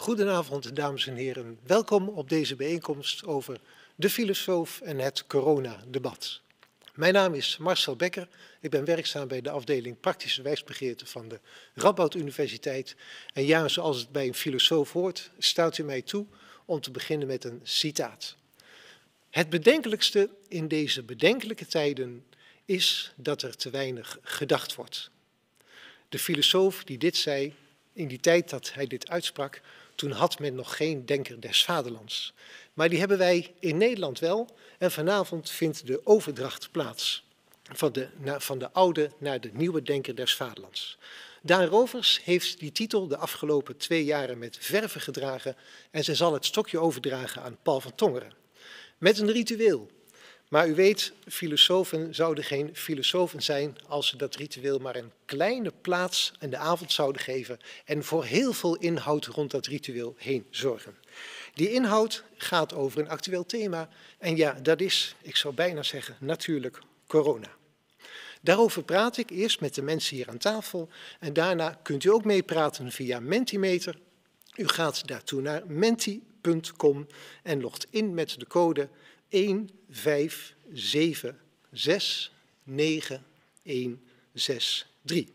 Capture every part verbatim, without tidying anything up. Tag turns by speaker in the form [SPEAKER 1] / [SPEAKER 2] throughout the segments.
[SPEAKER 1] Goedenavond, dames en heren. Welkom op deze bijeenkomst over de filosoof en het coronadebat. Mijn naam is Marcel Bekker. Ik ben werkzaam bij de afdeling Praktische Wijsbegeerte van de Radboud Universiteit. En ja, zoals het bij een filosoof hoort, staat u mij toe om te beginnen met een citaat. Het bedenkelijkste in deze bedenkelijke tijden is dat er te weinig gedacht wordt. De filosoof die dit zei, in die tijd dat hij dit uitsprak, toen had men nog geen denker des vaderlands. Maar die hebben wij in Nederland wel. En vanavond vindt de overdracht plaats van de, van de oude naar de nieuwe denker des vaderlands. Daan Rovers heeft die titel de afgelopen twee jaren met verve gedragen en zij zal het stokje overdragen aan Paul van Tongeren. Met een ritueel. Maar u weet, filosofen zouden geen filosofen zijn als ze dat ritueel maar een kleine plaats in de avond zouden geven en voor heel veel inhoud rond dat ritueel heen zorgen. Die inhoud gaat over een actueel thema en ja, dat is, ik zou bijna zeggen, natuurlijk corona. Daarover praat ik eerst met de mensen hier aan tafel en daarna kunt u ook meepraten via Mentimeter. U gaat daartoe naar menti punt com en logt in met de code een vijf zeven zes negen een zes drie.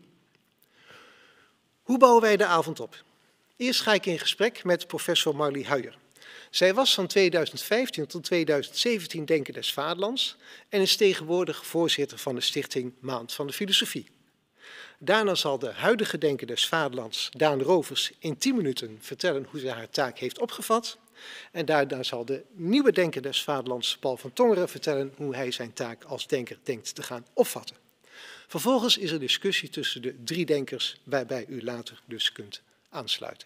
[SPEAKER 1] Hoe bouwen wij de avond op? Eerst ga ik in gesprek met professor Marlie Huijer. Zij was van tweeduizend vijftien tot tweeduizend zeventien Denker des Vaderlands en is tegenwoordig voorzitter van de stichting Maand van de Filosofie. Daarna zal de huidige Denker des Vaderlands, Daan Rovers, in tien minuten vertellen hoe zij haar taak heeft opgevat. En daarna zal de nieuwe Denker des Vaderlands, Paul van Tongeren, vertellen hoe hij zijn taak als denker denkt te gaan opvatten. Vervolgens is er discussie tussen de drie denkers, waarbij u later dus kunt aansluiten.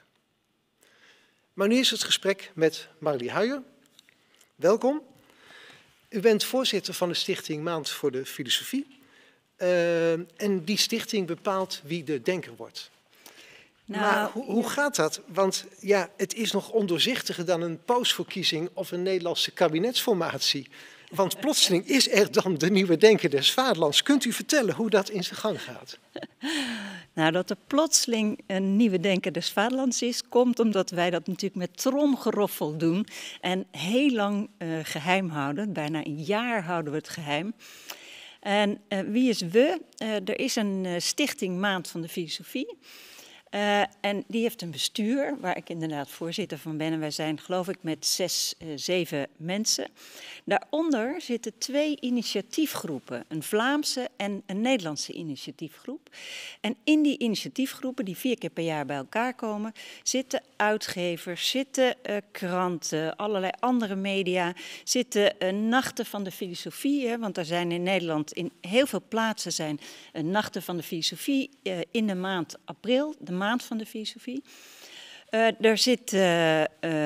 [SPEAKER 1] Maar nu is het gesprek met Marlie Huijer. Welkom. U bent voorzitter van de stichting Maand voor de Filosofie. Uh, en die stichting bepaalt wie de denker wordt. Nou, maar hoe, hoe gaat dat? Want ja, het is nog ondoorzichtiger dan een pausverkiezing of een Nederlandse kabinetsformatie. Want plotseling is er dan de nieuwe denker des vaderlands. Kunt u vertellen hoe dat in zijn gang gaat?
[SPEAKER 2] Nou, dat er plotseling een nieuwe denker des vaderlands is, komt omdat wij dat natuurlijk met tromgeroffel doen en heel lang uh, geheim houden. Bijna een jaar houden we het geheim. En uh, wie is we? Uh, er is een uh, stichting Maand van de Filosofie. Uh, en die heeft een bestuur, waar ik inderdaad voorzitter van ben. En wij zijn, geloof ik, met zes, uh, zeven mensen. Daaronder zitten twee initiatiefgroepen. Een Vlaamse en een Nederlandse initiatiefgroep. En in die initiatiefgroepen, die vier keer per jaar bij elkaar komen, zitten uitgevers, zitten uh, kranten, allerlei andere media. Zitten uh, nachten van de filosofie. Hè, want er zijn in Nederland, in heel veel plaatsen zijn uh, nachten van de filosofie uh, in de maand april. De maand van de filosofie. Uh, er zit, uh,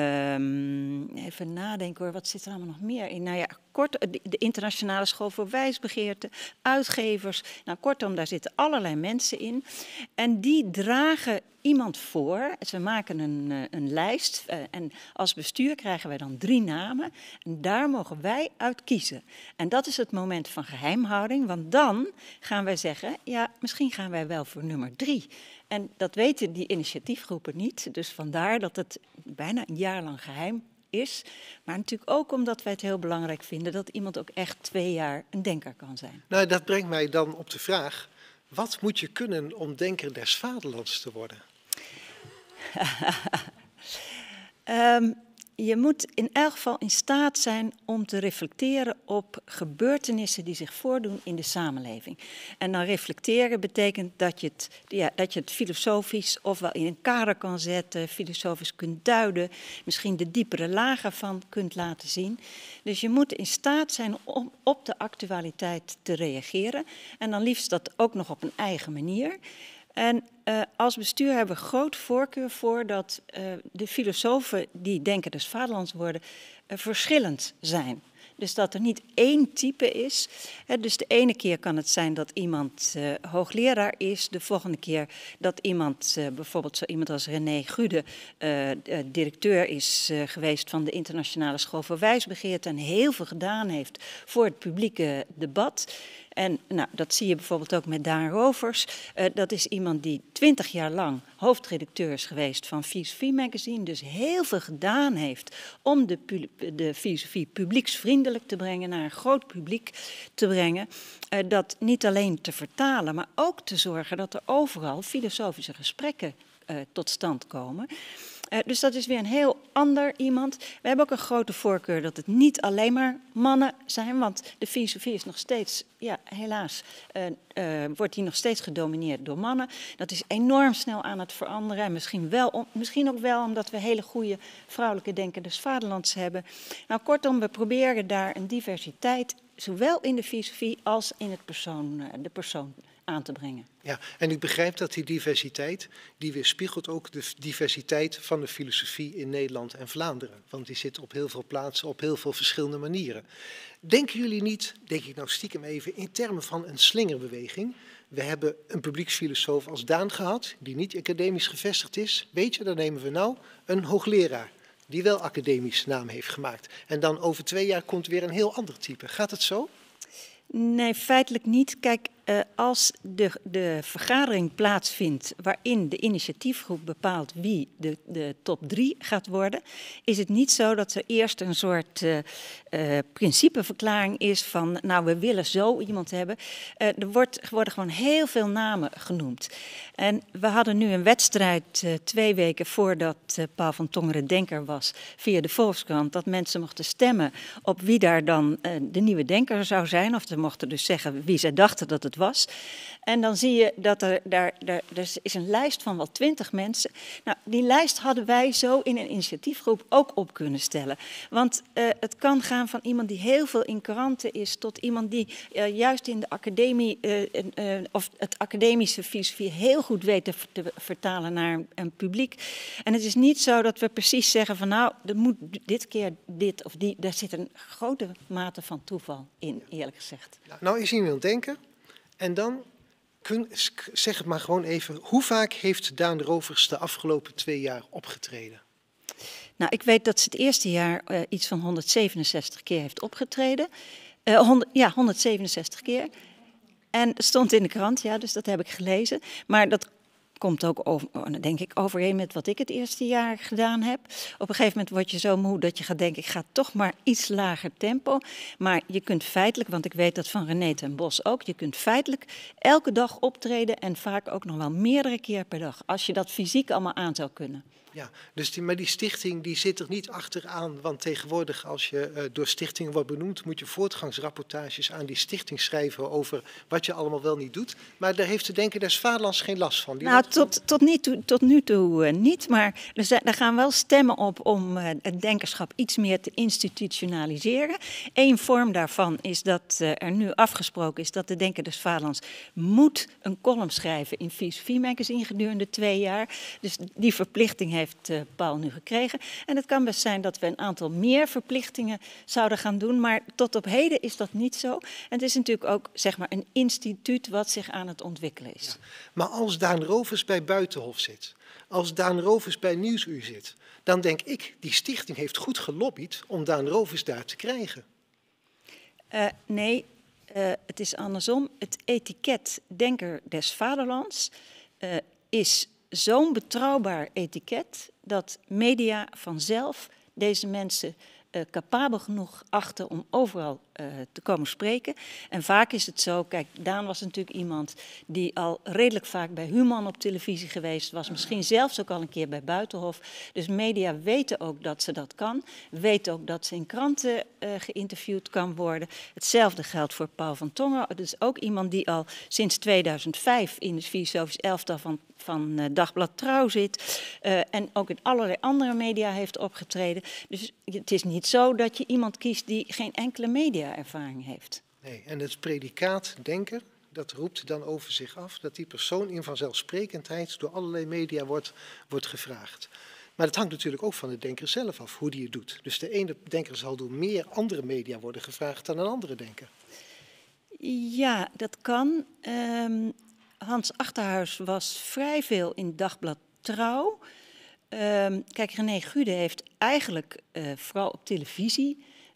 [SPEAKER 2] um, even nadenken hoor, wat zit er allemaal nog meer in? Nou ja, kort, de, de Internationale School voor Wijsbegeerte, uitgevers. Nou, kortom, daar zitten allerlei mensen in. En die dragen iemand voor. Ze maken een, uh, een lijst. Uh, en als bestuur krijgen wij dan drie namen. En daar mogen wij uit kiezen. En dat is het moment van geheimhouding. Want dan gaan wij zeggen, ja, misschien gaan wij wel voor nummer drie. En dat weten die initiatiefgroepen niet. Dus vandaar dat het bijna een jaar lang geheim is. Maar natuurlijk ook omdat wij het heel belangrijk vinden dat iemand ook echt twee jaar een denker kan zijn.
[SPEAKER 1] Nou, dat brengt mij dan op de vraag, wat moet je kunnen om denker des vaderlands te worden?
[SPEAKER 2] um, Je moet in elk geval in staat zijn om te reflecteren op gebeurtenissen die zich voordoen in de samenleving. En dan reflecteren betekent dat je het, ja, dat je het filosofisch ofwel in een kader kan zetten, filosofisch kunt duiden, misschien de diepere lagen van kunt laten zien. Dus je moet in staat zijn om op de actualiteit te reageren en dan liefst dat ook nog op een eigen manier. En uh, als bestuur hebben we groot voorkeur voor dat uh, de filosofen die denken des vaderlands worden uh, verschillend zijn. Dus dat er niet één type is. He, dus de ene keer kan het zijn dat iemand uh, hoogleraar is. De volgende keer dat iemand, uh, bijvoorbeeld zo iemand als René Gude, uh, uh, directeur is uh, geweest van de Internationale School voor Wijsbegeerte en heel veel gedaan heeft voor het publieke debat. En nou, dat zie je bijvoorbeeld ook met Daan Rovers. Uh, dat is iemand die twintig jaar lang hoofdredacteur is geweest van Filosofie Magazine. Dus heel veel gedaan heeft om de, de filosofie publieksvriendelijk te brengen, naar een groot publiek te brengen. Uh, dat niet alleen te vertalen, maar ook te zorgen dat er overal filosofische gesprekken uh, tot stand komen. Uh, dus dat is weer een heel ander iemand. We hebben ook een grote voorkeur dat het niet alleen maar mannen zijn, want de filosofie is nog steeds, ja, helaas, uh, uh, wordt die nog steeds gedomineerd door mannen. Dat is enorm snel aan het veranderen. En misschien, wel om, misschien ook wel omdat we hele goede vrouwelijke denkers vaderlands hebben. Nou, kortom, we proberen daar een diversiteit, zowel in de filosofie als in het persoon, uh, de persoon aan te brengen.
[SPEAKER 1] Ja, en ik begrijp dat die diversiteit, die weerspiegelt ook de diversiteit van de filosofie in Nederland en Vlaanderen. Want die zit op heel veel plaatsen, op heel veel verschillende manieren. Denken jullie niet, denk ik nou stiekem even, in termen van een slingerbeweging? We hebben een publieksfilosoof als Daan gehad, die niet academisch gevestigd is. Weet je, dan nemen we nou een hoogleraar, die wel academisch naam heeft gemaakt. En dan over twee jaar komt weer een heel ander type. Gaat het zo?
[SPEAKER 2] Nee, feitelijk niet. Kijk, uh, als de, de vergadering plaatsvindt waarin de initiatiefgroep bepaalt wie de, de top drie gaat worden, is het niet zo dat er eerst een soort uh, uh, principeverklaring is van, nou, we willen zo iemand hebben. Uh, er wordt, worden gewoon heel veel namen genoemd. En we hadden nu een wedstrijd uh, twee weken voordat uh, Paul van Tongeren denker was, via de Volkskrant, dat mensen mochten stemmen op wie daar dan uh, de nieuwe denker zou zijn, of ze mochten dus zeggen wie zij dachten dat het was. En dan zie je dat er, daar, daar, er is een lijst van wel twintig mensen. Nou, die lijst hadden wij zo in een initiatiefgroep ook op kunnen stellen. Want uh, het kan gaan van iemand die heel veel in kranten is, tot iemand die uh, juist in de academie, uh, uh, of het academische filosofie heel goed weet te, te vertalen naar een, een publiek. En het is niet zo dat we precies zeggen van nou, er moet dit keer dit of die. Daar zit een grote mate van toeval in, eerlijk gezegd.
[SPEAKER 1] Nou is iemand denken en dan kun, zeg het maar gewoon even. Hoe vaak heeft Daan Rovers de afgelopen twee jaar opgetreden?
[SPEAKER 2] Nou, ik weet dat ze het eerste jaar uh, iets van honderdzevenenzestig keer heeft opgetreden. Uh, honderd, ja, honderdzevenenzestig keer. En het stond in de krant, ja, dus dat heb ik gelezen. Maar dat komt ook, over, denk ik, overeen met wat ik het eerste jaar gedaan heb. Op een gegeven moment word je zo moe dat je gaat denken, ik ga toch maar iets lager tempo. Maar je kunt feitelijk, want ik weet dat van René ten Bos ook, je kunt feitelijk elke dag optreden en vaak ook nog wel meerdere keer per dag. Als je dat fysiek allemaal aan zou kunnen.
[SPEAKER 1] Ja, dus die, maar die stichting die zit er niet achteraan, want tegenwoordig als je uh, door stichtingen wordt benoemd, moet je voortgangsrapportages aan die stichting schrijven over wat je allemaal wel niet doet. Maar daar heeft de Denker des Vaderlands geen last van. Die
[SPEAKER 2] nou, tot, tot, niet toe, tot nu toe uh, niet, maar er, zijn, er gaan wel stemmen op om uh, het denkerschap iets meer te institutionaliseren. Eén vorm daarvan is dat uh, er nu afgesproken is dat de Denker des Vaderlands moet een column schrijven in Filosofie Magazine gedurende twee jaar. Dus die verplichting heeft heeft uh, Paul nu gekregen. En het kan best zijn dat we een aantal meer verplichtingen zouden gaan doen, maar tot op heden is dat niet zo. En het is natuurlijk ook, zeg maar, een instituut wat zich aan het ontwikkelen is.
[SPEAKER 1] Ja, maar als Daan Rovers bij Buitenhof zit, als Daan Rovers bij Nieuwsuur zit, dan denk ik, die stichting heeft goed gelobbyd om Daan Rovers daar te krijgen.
[SPEAKER 2] Uh, nee, uh, het is andersom. Het etiket Denker des Vaderlands uh, is zo'n betrouwbaar etiket dat media vanzelf deze mensen uh, capabel genoeg achten om overal uh, te komen spreken. En vaak is het zo, kijk, Daan was natuurlijk iemand die al redelijk vaak bij Human op televisie geweest was, misschien zelfs ook al een keer bij Buitenhof. Dus media weten ook dat ze dat kan, weten ook dat ze in kranten uh, geïnterviewd kan worden. Hetzelfde geldt voor Paul van Tongeren. Het is ook iemand die al sinds tweeduizend vijf in het filosofisch elftal van van uh, Dagblad Trouw zit uh, en ook in allerlei andere media heeft opgetreden. Dus het is niet zo dat je iemand kiest die geen enkele media-ervaring heeft.
[SPEAKER 1] Nee, en het predicaat denker, dat roept dan over zich af dat die persoon in vanzelfsprekendheid door allerlei media wordt, wordt gevraagd. Maar dat hangt natuurlijk ook van de denker zelf af, hoe die het doet. Dus de ene denker zal door meer andere media worden gevraagd dan een andere denker.
[SPEAKER 2] Ja, dat kan. Um, Hans Achterhuis was vrij veel in Dagblad Trouw. Um, kijk, René Gude heeft eigenlijk uh, vooral op televisie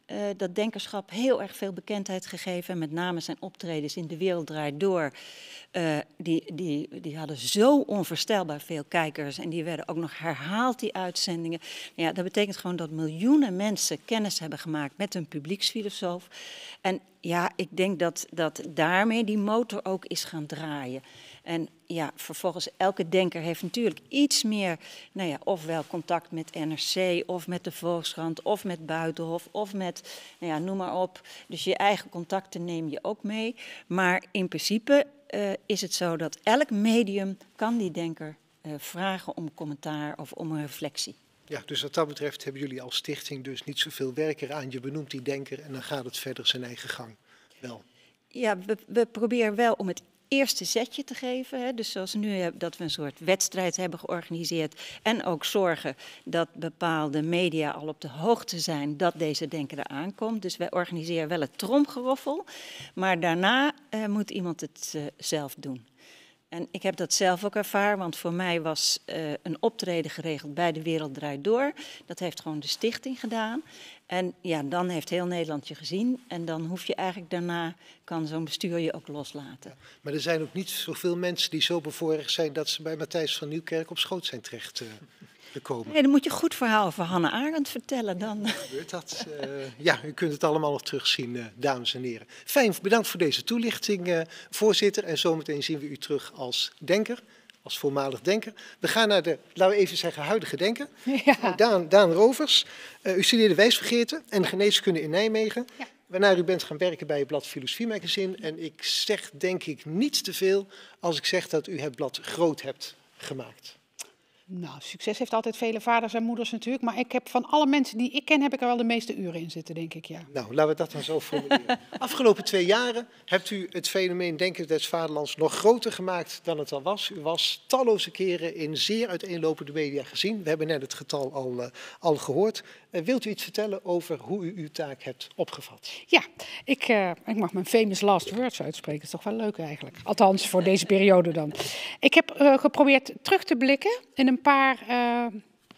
[SPEAKER 2] uh, dat denkerschap heel erg veel bekendheid gegeven. Met name zijn optredens in De Wereld Draait Door. Uh, die, die, die hadden zo onvoorstelbaar veel kijkers. En die werden ook nog herhaald, die uitzendingen. Ja, dat betekent gewoon dat miljoenen mensen kennis hebben gemaakt met een publieksfilosoof. En ja, ik denk dat, dat daarmee die motor ook is gaan draaien. En ja, vervolgens elke denker heeft natuurlijk iets meer, nou ja, ofwel contact met N R C, of met de Volkskrant, of met Buitenhof, of met, nou ja, noem maar op. Dus je eigen contacten neem je ook mee. Maar in principe uh, is het zo dat elk medium kan die denker uh, vragen om commentaar of om een reflectie.
[SPEAKER 1] Ja, dus wat dat betreft hebben jullie als stichting dus niet zoveel werk eraan. Je benoemt die denker en dan gaat het verder zijn eigen gang. Wel.
[SPEAKER 2] Ja, we, we proberen wel om het eerste zetje te geven. Hè. Dus zoals nu dat we een soort wedstrijd hebben georganiseerd. En ook zorgen dat bepaalde media al op de hoogte zijn dat deze denker er aankomt. Dus wij organiseren wel het tromgeroffel. Maar daarna uh, moet iemand het uh, zelf doen. En ik heb dat zelf ook ervaren, want voor mij was uh, een optreden geregeld bij De Wereld Draait Door. Dat heeft gewoon de stichting gedaan. En ja, dan heeft heel Nederland je gezien. En dan hoef je eigenlijk daarna, kan zo'n bestuur je ook loslaten. Ja,
[SPEAKER 1] maar er zijn ook niet zoveel mensen die zo bevoorrecht zijn dat ze bij Matthijs van Nieuwkerk op schoot zijn terecht uh, gekomen.
[SPEAKER 2] Nee, dan moet je een goed verhaal over Hannah Arendt vertellen dan.
[SPEAKER 1] Gebeurt dat? Uh, ja, u kunt het allemaal nog terugzien, uh, dames en heren. Fijn, bedankt voor deze toelichting, uh, voorzitter. En zometeen zien we u terug als denker. Als voormalig denker. We gaan naar de, laten we even zeggen, huidige denker.
[SPEAKER 3] Ja.
[SPEAKER 1] Daan, Daan Rovers. Uh, u studeerde wijsbegeerte en geneeskunde in Nijmegen. Ja. Waarna u bent gaan werken bij het blad Filosofie Magazine. En ik zeg denk ik niet te veel als ik zeg dat u het blad groot hebt gemaakt.
[SPEAKER 3] Nou, succes heeft altijd vele vaders en moeders natuurlijk. Maar ik heb van alle mensen die ik ken, heb ik er wel de meeste uren in zitten, denk ik, ja.
[SPEAKER 1] Nou, laten we dat dan zo formuleren. Afgelopen twee jaren hebt u het fenomeen Denken des Vaderlands nog groter gemaakt dan het al was. U was talloze keren in zeer uiteenlopende media gezien. We hebben net het getal al, uh, al gehoord. Uh, wilt u iets vertellen over hoe u uw taak hebt opgevat?
[SPEAKER 3] Ja, ik, uh, ik mag mijn famous last words uitspreken. Dat is toch wel leuk eigenlijk. Althans, voor deze periode dan. Ik heb uh, geprobeerd terug te blikken in een Een paar, uh,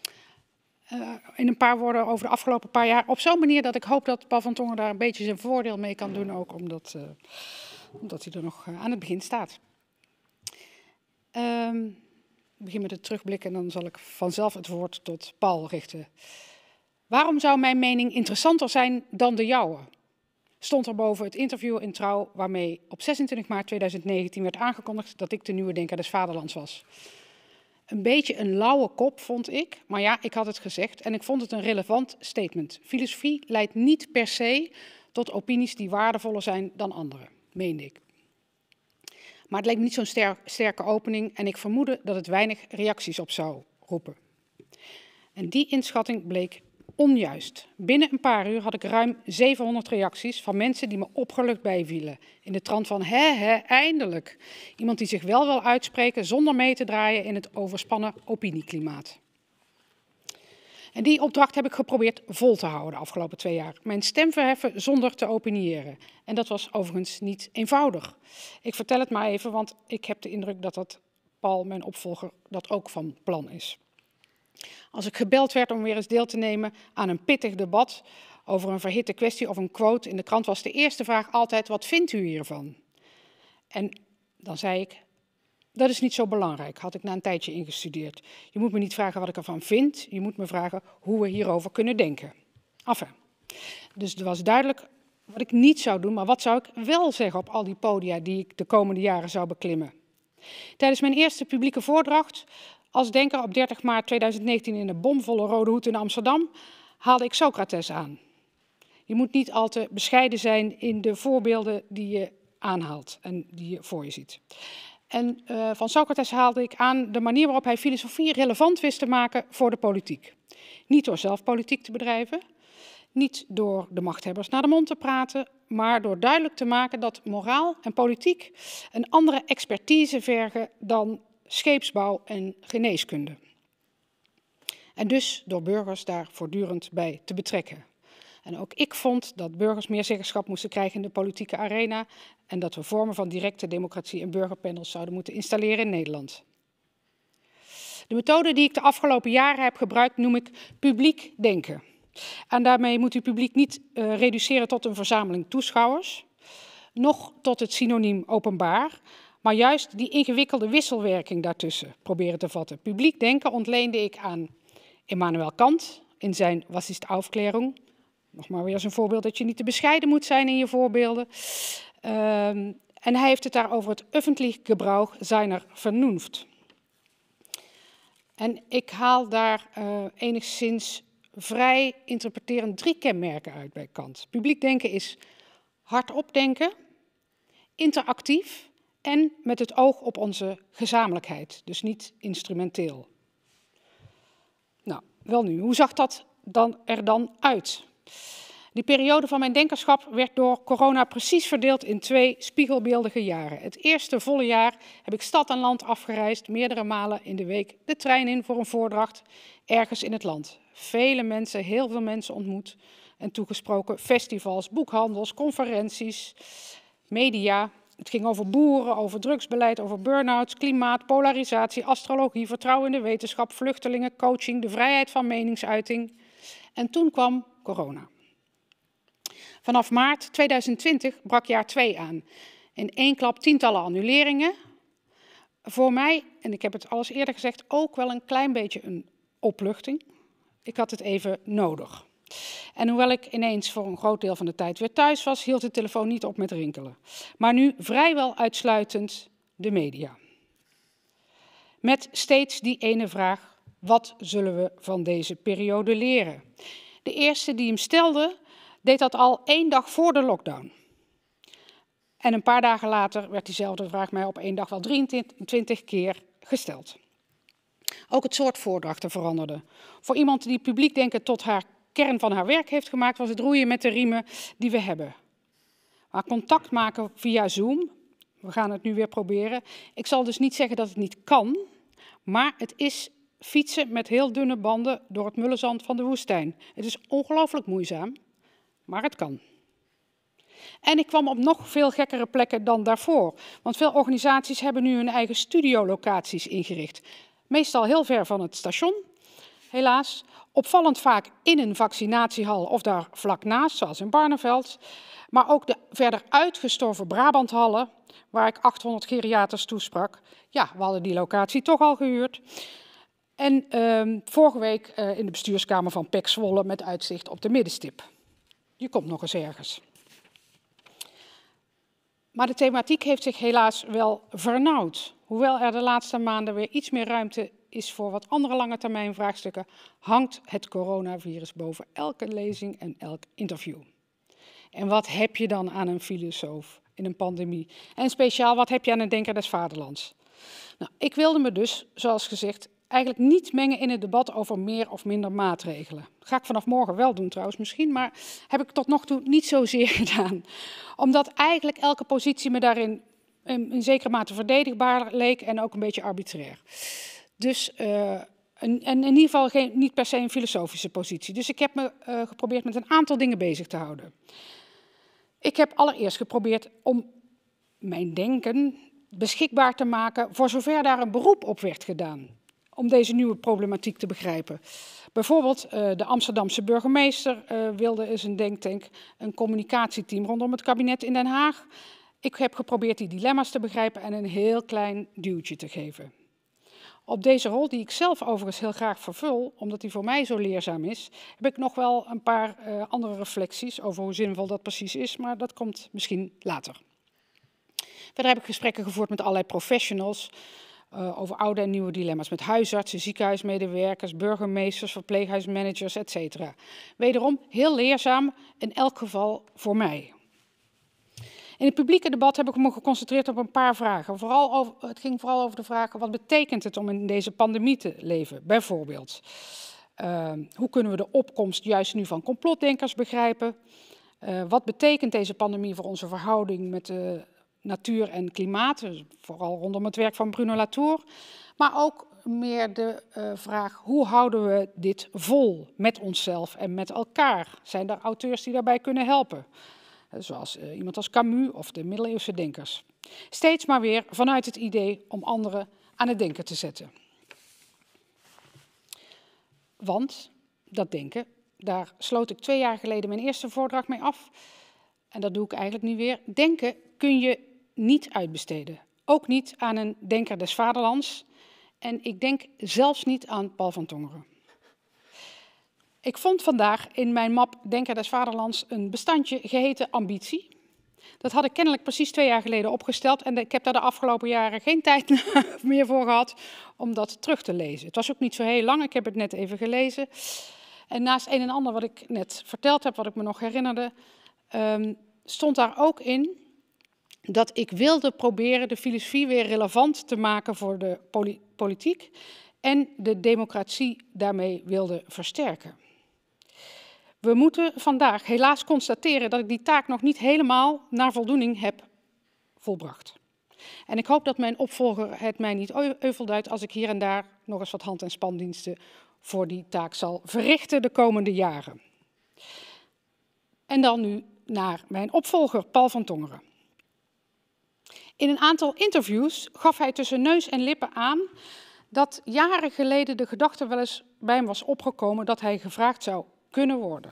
[SPEAKER 3] uh, in een paar woorden over de afgelopen paar jaar. Op zo'n manier dat ik hoop dat Paul van Tongen daar een beetje zijn voordeel mee kan doen. Ook omdat, uh, omdat hij er nog uh, aan het begin staat. Um, ik begin met het terugblikken en dan zal ik vanzelf het woord tot Paul richten. Waarom zou mijn mening interessanter zijn dan de jouwe? Stond er boven het interview in Trouw waarmee op zesentwintig maart tweeduizend negentien werd aangekondigd dat ik de nieuwe denker des Vaderlands was. Een beetje een lauwe kop, vond ik. Maar ja, ik had het gezegd en ik vond het een relevant statement. Filosofie leidt niet per se tot opinies die waardevoller zijn dan andere, meende ik. Maar het leek me niet zo'n ster- sterke opening en ik vermoedde dat het weinig reacties op zou roepen. En die inschatting bleek onjuist. Binnen een paar uur had ik ruim zevenhonderd reacties van mensen die me opgelucht bijvielen. In de trant van, hè, hè, eindelijk. Iemand die zich wel wil uitspreken zonder mee te draaien in het overspannen opinieklimaat. En die opdracht heb ik geprobeerd vol te houden de afgelopen twee jaar. Mijn stem verheffen zonder te opiniëren. En dat was overigens niet eenvoudig. Ik vertel het maar even, want ik heb de indruk dat dat Paul, mijn opvolger, dat ook van plan is. Als ik gebeld werd om weer eens deel te nemen aan een pittig debat over een verhitte kwestie of een quote in de krant, was de eerste vraag altijd, wat vindt u hiervan? En dan zei ik, dat is niet zo belangrijk, had ik na een tijdje ingestudeerd. Je moet me niet vragen wat ik ervan vind, je moet me vragen hoe we hierover kunnen denken. Enfin, dus het was duidelijk wat ik niet zou doen, maar wat zou ik wel zeggen op al die podia die ik de komende jaren zou beklimmen. Tijdens mijn eerste publieke voordracht als denker op dertig maart tweeduizend negentien in de bomvolle Rode Hoed in Amsterdam haalde ik Socrates aan. Je moet niet al te bescheiden zijn in de voorbeelden die je aanhaalt en die je voor je ziet. En uh, van Socrates haalde ik aan de manier waarop hij filosofie relevant wist te maken voor de politiek. Niet door zelf politiek te bedrijven, niet door de machthebbers naar de mond te praten, maar door duidelijk te maken dat moraal en politiek een andere expertise vergen dan scheepsbouw en geneeskunde. En dus door burgers daar voortdurend bij te betrekken. En ook ik vond dat burgers meer zeggenschap moesten krijgen in de politieke arena en dat we vormen van directe democratie en burgerpanels zouden moeten installeren in Nederland. De methode die ik de afgelopen jaren heb gebruikt noem ik publiek denken. En daarmee moet u publiek niet uh, reduceren tot een verzameling toeschouwers, noch tot het synoniem openbaar, maar juist die ingewikkelde wisselwerking daartussen proberen te vatten. Publiek denken ontleende ik aan Immanuel Kant in zijn Was ist Aufklärung? Nog maar weer eens een voorbeeld dat je niet te bescheiden moet zijn in je voorbeelden. Uh, en hij heeft het daar over het öffentlich Gebrauch seiner Vernunft. En ik haal daar uh, enigszins vrij interpreterend drie kenmerken uit bij Kant. Publiek denken is hardop denken, interactief en met het oog op onze gezamenlijkheid, dus niet instrumenteel. Nou, wel nu, hoe zag dat dan er dan uit? Die periode van mijn denkerschap werd door corona precies verdeeld in twee spiegelbeeldige jaren. Het eerste volle jaar heb ik stad en land afgereisd, meerdere malen in de week de trein in voor een voordracht ergens in het land. Vele mensen, heel veel mensen ontmoet en toegesproken. Festivals, boekhandels, conferenties, media. Het ging over boeren, over drugsbeleid, over burn-outs, klimaat, polarisatie, astrologie, vertrouwen in de wetenschap, vluchtelingen, coaching, de vrijheid van meningsuiting. En toen kwam corona. Vanaf maart tweeduizend twintig brak jaar twee aan. In één klap tientallen annuleringen. Voor mij, en ik heb het al eens eerder gezegd, ook wel een klein beetje een opluchting. Ik had het even nodig. En hoewel ik ineens voor een groot deel van de tijd weer thuis was, hield de telefoon niet op met rinkelen. Maar nu vrijwel uitsluitend de media. Met steeds die ene vraag, wat zullen we van deze periode leren? De eerste die hem stelde, deed dat al één dag voor de lockdown. En een paar dagen later werd diezelfde vraag mij op één dag wel drieëntwintig keer gesteld. Ook het soort voordrachten veranderde. Voor iemand die publiek denken tot haar kern van haar werk heeft gemaakt, was het roeien met de riemen die we hebben. Maar contact maken via Zoom, we gaan het nu weer proberen. Ik zal dus niet zeggen dat het niet kan, maar het is fietsen met heel dunne banden door het mullenzand van de woestijn. Het is ongelooflijk moeizaam, maar het kan. En ik kwam op nog veel gekkere plekken dan daarvoor. Want veel organisaties hebben nu hun eigen studiolocaties ingericht. Meestal heel ver van het station, helaas. Opvallend vaak in een vaccinatiehal of daar vlak naast, zoals in Barneveld. Maar ook de verder uitgestorven Brabanthallen, waar ik achthonderd geriaters toesprak. Ja, we hadden die locatie toch al gehuurd. En uh, vorige week uh, in de bestuurskamer van P E C Zwolle met uitzicht op de middenstip. Je komt nog eens ergens. Maar de thematiek heeft zich helaas wel vernauwd. Hoewel er de laatste maanden weer iets meer ruimte is voor wat andere lange termijn vraagstukken, hangt het coronavirus boven elke lezing en elk interview. En wat heb je dan aan een filosoof in een pandemie? En speciaal, wat heb je aan een denker des vaderlands? Nou, ik wilde me dus, zoals gezegd, eigenlijk niet mengen in het debat over meer of minder maatregelen. Dat ga ik vanaf morgen wel doen trouwens misschien, maar heb ik tot nog toe niet zozeer gedaan. Omdat eigenlijk elke positie me daarin in, in zekere mate verdedigbaar leek en ook een beetje arbitrair. Dus uh, en, en in ieder geval geen, niet per se een filosofische positie. Dus ik heb me uh, geprobeerd met een aantal dingen bezig te houden. Ik heb allereerst geprobeerd om mijn denken beschikbaar te maken voor zover daar een beroep op werd gedaan. Om deze nieuwe problematiek te begrijpen. Bijvoorbeeld uh, de Amsterdamse burgemeester uh, wilde eens een denktank, een communicatieteam rondom het kabinet in Den Haag. Ik heb geprobeerd die dilemma's te begrijpen en een heel klein duwtje te geven. Op deze rol, die ik zelf overigens heel graag vervul, omdat die voor mij zo leerzaam is, heb ik nog wel een paar uh, andere reflecties over hoe zinvol dat precies is, maar dat komt misschien later. Verder heb ik gesprekken gevoerd met allerlei professionals uh, over oude en nieuwe dilemma's, met huisartsen, ziekenhuismedewerkers, burgemeesters, verpleeghuismanagers, et cetera. Wederom heel leerzaam, in elk geval voor mij. In het publieke debat heb ik me geconcentreerd op een paar vragen. Vooral over, het ging vooral over de vraag, wat betekent het om in deze pandemie te leven? Bijvoorbeeld, uh, hoe kunnen we de opkomst juist nu van complotdenkers begrijpen? Uh, wat betekent deze pandemie voor onze verhouding met de natuur en klimaat? Dus vooral rondom het werk van Bruno Latour. Maar ook meer de uh, vraag, hoe houden we dit vol met onszelf en met elkaar? Zijn er auteurs die daarbij kunnen helpen? Zoals uh, iemand als Camus of de middeleeuwse denkers. Steeds maar weer vanuit het idee om anderen aan het denken te zetten. Want dat denken daar sloot ik twee jaar geleden mijn eerste voordracht mee af. En dat doe ik eigenlijk nu weer. Denken kun je niet uitbesteden. Ook niet aan een denker des vaderlands. En ik denk zelfs niet aan Paul van Tongeren. Ik vond vandaag in mijn map Denker des Vaderlands een bestandje geheten ambitie. Dat had ik kennelijk precies twee jaar geleden opgesteld en ik heb daar de afgelopen jaren geen tijd meer voor gehad om dat terug te lezen. Het was ook niet zo heel lang, ik heb het net even gelezen. En naast een en ander wat ik net verteld heb, wat ik me nog herinnerde, um, stond daar ook in dat ik wilde proberen de filosofie weer relevant te maken voor de poli- politiek en de democratie daarmee wilde versterken. We moeten vandaag helaas constateren dat ik die taak nog niet helemaal naar voldoening heb volbracht. En ik hoop dat mijn opvolger het mij niet euvel duidt als ik hier en daar nog eens wat hand- en spandiensten voor die taak zal verrichten de komende jaren. En dan nu naar mijn opvolger, Paul van Tongeren. In een aantal interviews gaf hij tussen neus en lippen aan dat jaren geleden de gedachte wel eens bij hem was opgekomen dat hij gevraagd zou kunnen worden.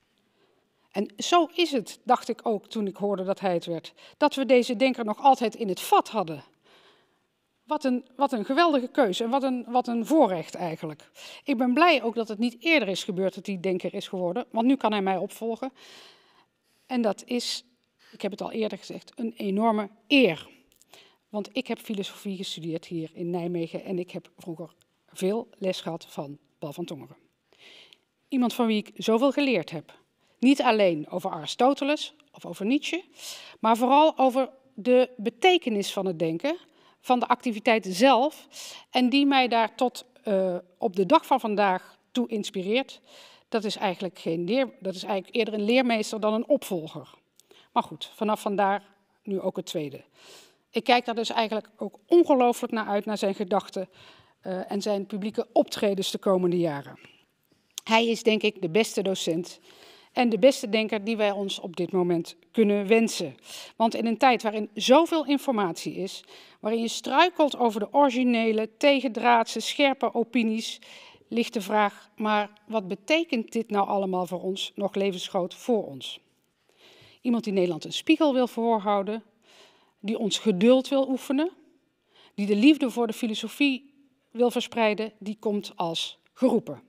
[SPEAKER 3] En zo is het, dacht ik ook toen ik hoorde dat hij het werd, dat we deze denker nog altijd in het vat hadden. Wat een, wat een geweldige keuze en wat een, wat een voorrecht eigenlijk. Ik ben blij ook dat het niet eerder is gebeurd dat hij denker is geworden, want nu kan hij mij opvolgen. En dat is, ik heb het al eerder gezegd, een enorme eer. Want ik heb filosofie gestudeerd hier in Nijmegen en ik heb vroeger veel les gehad van Paul van Tongeren. Iemand van wie ik zoveel geleerd heb. Niet alleen over Aristoteles of over Nietzsche, maar vooral over de betekenis van het denken, van de activiteit zelf en die mij daar tot uh, op de dag van vandaag toe inspireert. Dat is eigenlijk geen leer, dat is eigenlijk eerder een leermeester dan een opvolger. Maar goed, vanaf vandaar nu ook het tweede. Ik kijk daar dus eigenlijk ook ongelooflijk naar uit, naar zijn gedachten uh, en zijn publieke optredens de komende jaren. Hij is denk ik de beste docent en de beste denker die wij ons op dit moment kunnen wensen. Want in een tijd waarin zoveel informatie is, waarin je struikelt over de originele, tegendraadse, scherpe opinies, ligt de vraag, maar wat betekent dit nou allemaal voor ons, nog levensgroot voor ons? Iemand die Nederland een spiegel wil voorhouden, die ons geduld wil oefenen, die de liefde voor de filosofie wil verspreiden, die komt als geroepen.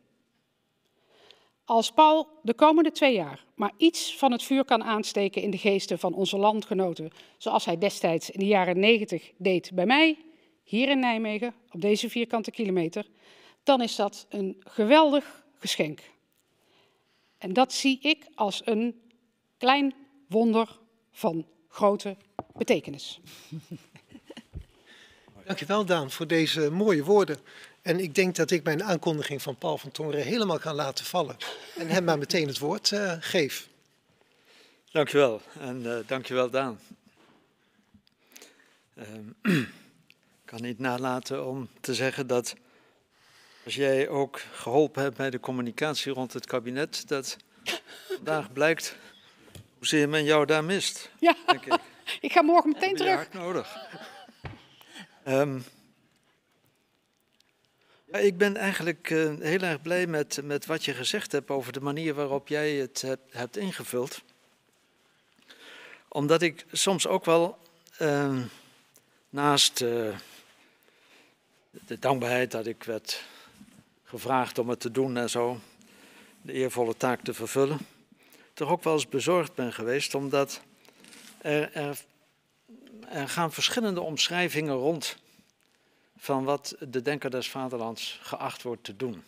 [SPEAKER 3] Als Paul de komende twee jaar maar iets van het vuur kan aansteken in de geesten van onze landgenoten, zoals hij destijds in de jaren negentig deed bij mij, hier in Nijmegen, op deze vierkante kilometer, dan is dat een geweldig geschenk. En dat zie ik als een klein wonder van grote betekenis.
[SPEAKER 1] Dankjewel, Daan, voor deze mooie woorden. En ik denk dat ik mijn aankondiging van Paul van Tongeren helemaal kan laten vallen. En hem maar meteen het woord uh, geef.
[SPEAKER 4] Dankjewel. En uh, dankjewel, Daan. Ik uh, kan niet nalaten om te zeggen dat als jij ook geholpen hebt bij de communicatie rond het kabinet, dat vandaag blijkt hoezeer men jou daar mist.
[SPEAKER 3] Ja,
[SPEAKER 4] denk ik.
[SPEAKER 3] Ik ga morgen meteen terug.
[SPEAKER 4] Hard nodig. Um, ja, ik ben eigenlijk uh, heel erg blij met, met wat je gezegd hebt over de manier waarop jij het hebt, hebt ingevuld. Omdat ik soms ook wel uh, naast uh, de dankbaarheid dat ik werd gevraagd om het te doen en zo, de eervolle taak te vervullen, toch ook wel eens bezorgd ben geweest, omdat er, er, er gaan verschillende omschrijvingen rond van wat de denker des vaderlands geacht wordt te doen.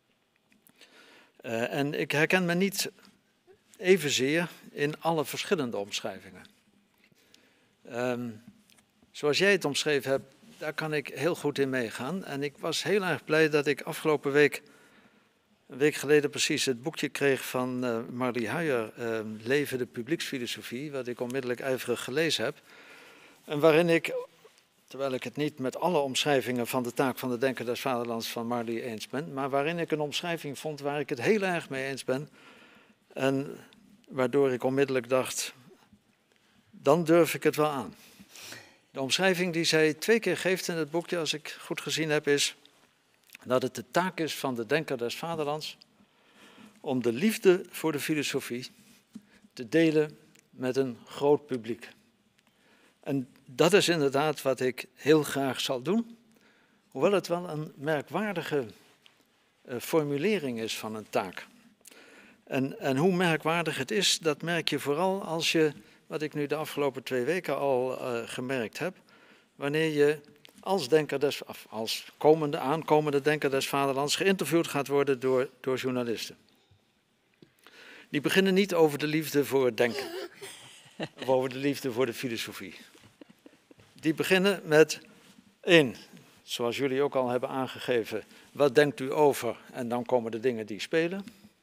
[SPEAKER 4] Uh, en ik herken me niet evenzeer in alle verschillende omschrijvingen. Um, zoals jij het omschreven hebt, daar kan ik heel goed in meegaan. En ik was heel erg blij dat ik afgelopen week, een week geleden precies, het boekje kreeg van uh, Marlie Huijer, uh, Leven de publieksfilosofie, wat ik onmiddellijk ijverig gelezen heb. En waarin ik, terwijl ik het niet met alle omschrijvingen van de taak van de denker des vaderlands van Marlie eens ben, maar waarin ik een omschrijving vond waar ik het heel erg mee eens ben. En waardoor ik onmiddellijk dacht, dan durf ik het wel aan. De omschrijving die zij twee keer geeft in het boekje, als ik goed gezien heb, is dat het de taak is van de denker des vaderlands om de liefde voor de filosofie te delen met een groot publiek. En dat is inderdaad wat ik heel graag zal doen, hoewel het wel een merkwaardige uh, formulering is van een taak. En, en hoe merkwaardig het is, dat merk je vooral als je, wat ik nu de afgelopen twee weken al uh, gemerkt heb, wanneer je als denker des, als komende, aankomende denker des vaderlands geïnterviewd gaat worden door, door journalisten. Die beginnen niet over de liefde voor het denken, of over de liefde voor de filosofie. Die beginnen met één, zoals jullie ook al hebben aangegeven, wat denkt u over? En dan komen de dingen die spelen.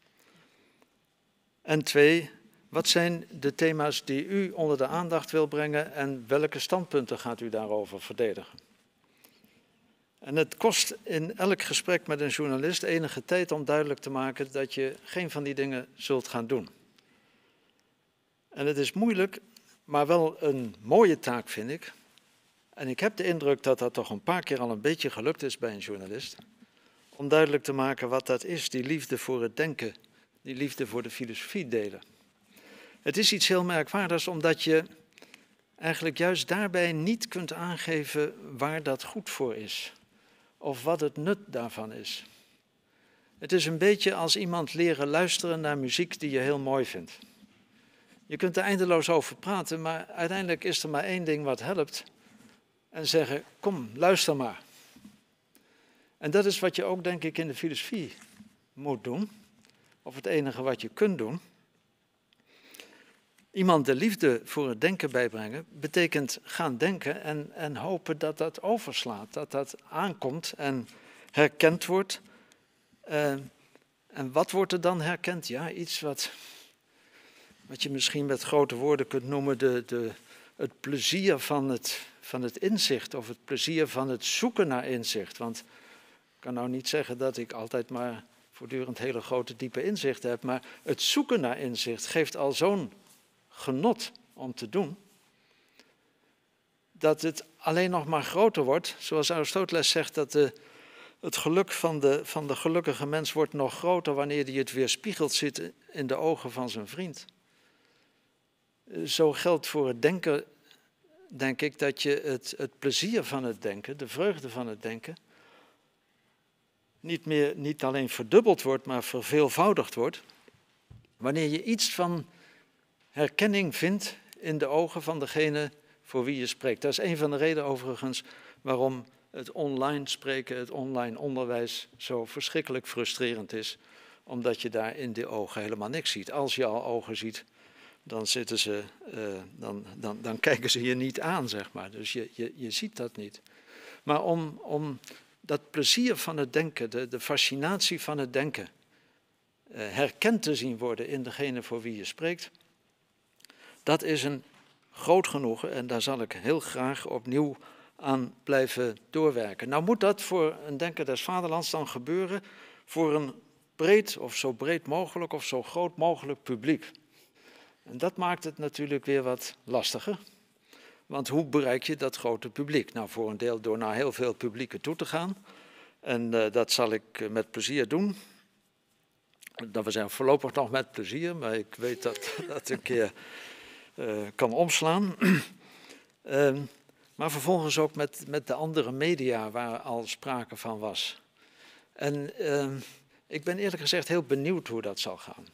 [SPEAKER 4] En twee, wat zijn de thema's die u onder de aandacht wil brengen en welke standpunten gaat u daarover verdedigen? En het kost in elk gesprek met een journalist enige tijd om duidelijk te maken dat je geen van die dingen zult gaan doen. En het is moeilijk, maar wel een mooie taak vind ik. En ik heb de indruk dat dat toch een paar keer al een beetje gelukt is bij een journalist. Om duidelijk te maken wat dat is, die liefde voor het denken, die liefde voor de filosofie delen. Het is iets heel merkwaardigs, omdat je eigenlijk juist daarbij niet kunt aangeven waar dat goed voor is. Of wat het nut daarvan is. Het is een beetje als iemand leren luisteren naar muziek die je heel mooi vindt. Je kunt er eindeloos over praten, maar uiteindelijk is er maar één ding wat helpt. En zeggen, kom, luister maar. En dat is wat je ook, denk ik, in de filosofie moet doen. Of het enige wat je kunt doen. Iemand de liefde voor het denken bijbrengen, betekent gaan denken en, en hopen dat dat overslaat. Dat dat aankomt en herkend wordt. Uh, en wat wordt er dan herkend? Ja, iets wat, wat je misschien met grote woorden kunt noemen de, de, het plezier van het, van het inzicht. Of het plezier van het zoeken naar inzicht. Want ik kan nou niet zeggen dat ik altijd maar voortdurend hele grote diepe inzichten heb. Maar het zoeken naar inzicht geeft al zo'n genot om te doen, dat het alleen nog maar groter wordt. Zoals Aristoteles zegt, dat de, het geluk van de, van de gelukkige mens wordt nog groter wanneer hij het weerspiegeld ziet in de ogen van zijn vriend. Zo geldt voor het denken, denk ik, dat je het, het plezier van het denken, de vreugde van het denken, niet, meer, niet alleen verdubbeld wordt, maar verveelvoudigd wordt, wanneer je iets van herkenning vindt in de ogen van degene voor wie je spreekt. Dat is een van de redenen overigens waarom het online spreken, het online onderwijs zo verschrikkelijk frustrerend is. Omdat je daar in de ogen helemaal niks ziet. Als je al ogen ziet, dan, zitten ze, uh, dan, dan, dan kijken ze je niet aan, zeg maar. Dus je, je, je ziet dat niet. Maar om, om dat plezier van het denken, de, de fascinatie van het denken, uh, herkend te zien worden in degene voor wie je spreekt, dat is een groot genoegen en daar zal ik heel graag opnieuw aan blijven doorwerken. Nou moet dat voor een denker des vaderlands dan gebeuren voor een breed of zo breed mogelijk of zo groot mogelijk publiek. En dat maakt het natuurlijk weer wat lastiger. Want hoe bereik je dat grote publiek? Nou, voor een deel door naar heel veel publieken toe te gaan. En uh, dat zal ik uh, met plezier doen. Dat we zijn voorlopig nog met plezier, maar ik weet dat dat een keer uh, kan omslaan. uh, maar vervolgens ook met, met de andere media waar al sprake van was. En uh, ik ben eerlijk gezegd heel benieuwd hoe dat zal gaan.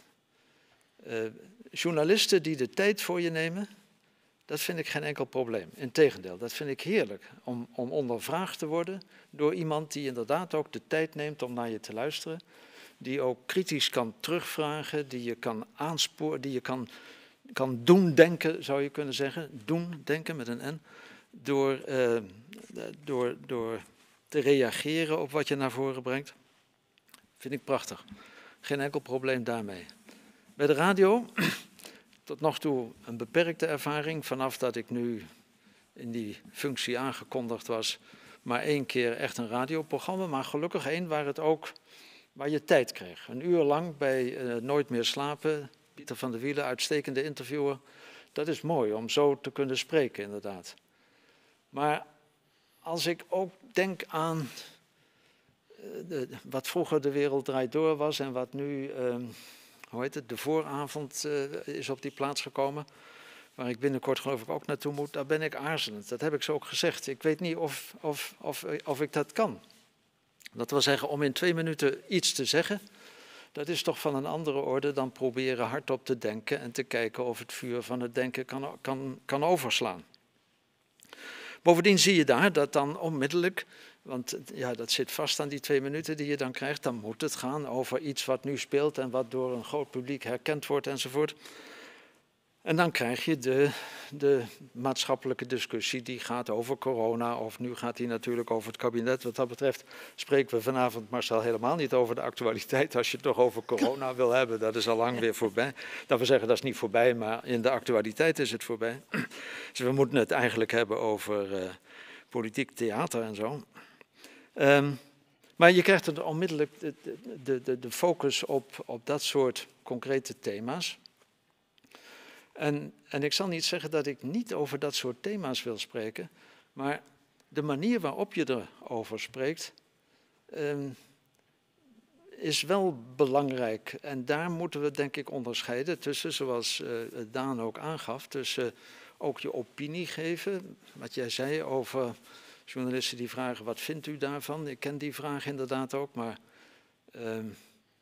[SPEAKER 4] Uh, journalisten die de tijd voor je nemen, dat vind ik geen enkel probleem. Integendeel, dat vind ik heerlijk om, om ondervraagd te worden door iemand die inderdaad ook de tijd neemt om naar je te luisteren. Die ook kritisch kan terugvragen, die je kan aansporen, die je kan, kan doen denken, zou je kunnen zeggen. Doen denken met een N. Door, uh, door, door te reageren op wat je naar voren brengt. Vind ik prachtig. Geen enkel probleem daarmee. Bij de radio, tot nog toe een beperkte ervaring. Vanaf dat ik nu in die functie aangekondigd was, maar één keer echt een radioprogramma. Maar gelukkig één waar het ook, waar je tijd kreeg. Een uur lang bij uh, Nooit meer slapen. Pieter van der Wielen, uitstekende interviewer. Dat is mooi om zo te kunnen spreken, inderdaad. Maar als ik ook denk aan uh, de, wat vroeger De Wereld Draait Door was en wat nu Uh, hoe heet het, de vooravond uh, is op die plaats gekomen, waar ik binnenkort geloof ik ook naartoe moet. Daar ben ik aarzelend. Dat heb ik zo ook gezegd. Ik weet niet of, of, of, of ik dat kan. Dat wil zeggen, om in twee minuten iets te zeggen, dat is toch van een andere orde dan proberen hardop te denken en te kijken of het vuur van het denken kan, kan, kan overslaan. Bovendien zie je daar dat dan onmiddellijk, want ja, dat zit vast aan die twee minuten die je dan krijgt, dan moet het gaan over iets wat nu speelt en wat door een groot publiek herkend wordt enzovoort. En dan krijg je de, de maatschappelijke discussie die gaat over corona, of nu gaat die natuurlijk over het kabinet. Wat dat betreft spreken we vanavond, Marcel, helemaal niet over de actualiteit. Als je het toch over corona wil hebben, dat is al lang weer voorbij. Dat we zeggen, dat is niet voorbij, maar in de actualiteit is het voorbij. Dus we moeten het eigenlijk hebben over uh, politiek theater en zo. Um, maar je krijgt er onmiddellijk de, de, de, de focus op, op dat soort concrete thema's. En, en ik zal niet zeggen dat ik niet over dat soort thema's wil spreken, maar de manier waarop je erover spreekt um, is wel belangrijk. En daar moeten we denk ik onderscheiden tussen, zoals uh, Daan ook aangaf, tussen uh, ook je opinie geven. Wat jij zei over journalisten die vragen, wat vindt u daarvan? Ik ken die vraag inderdaad ook, maar um,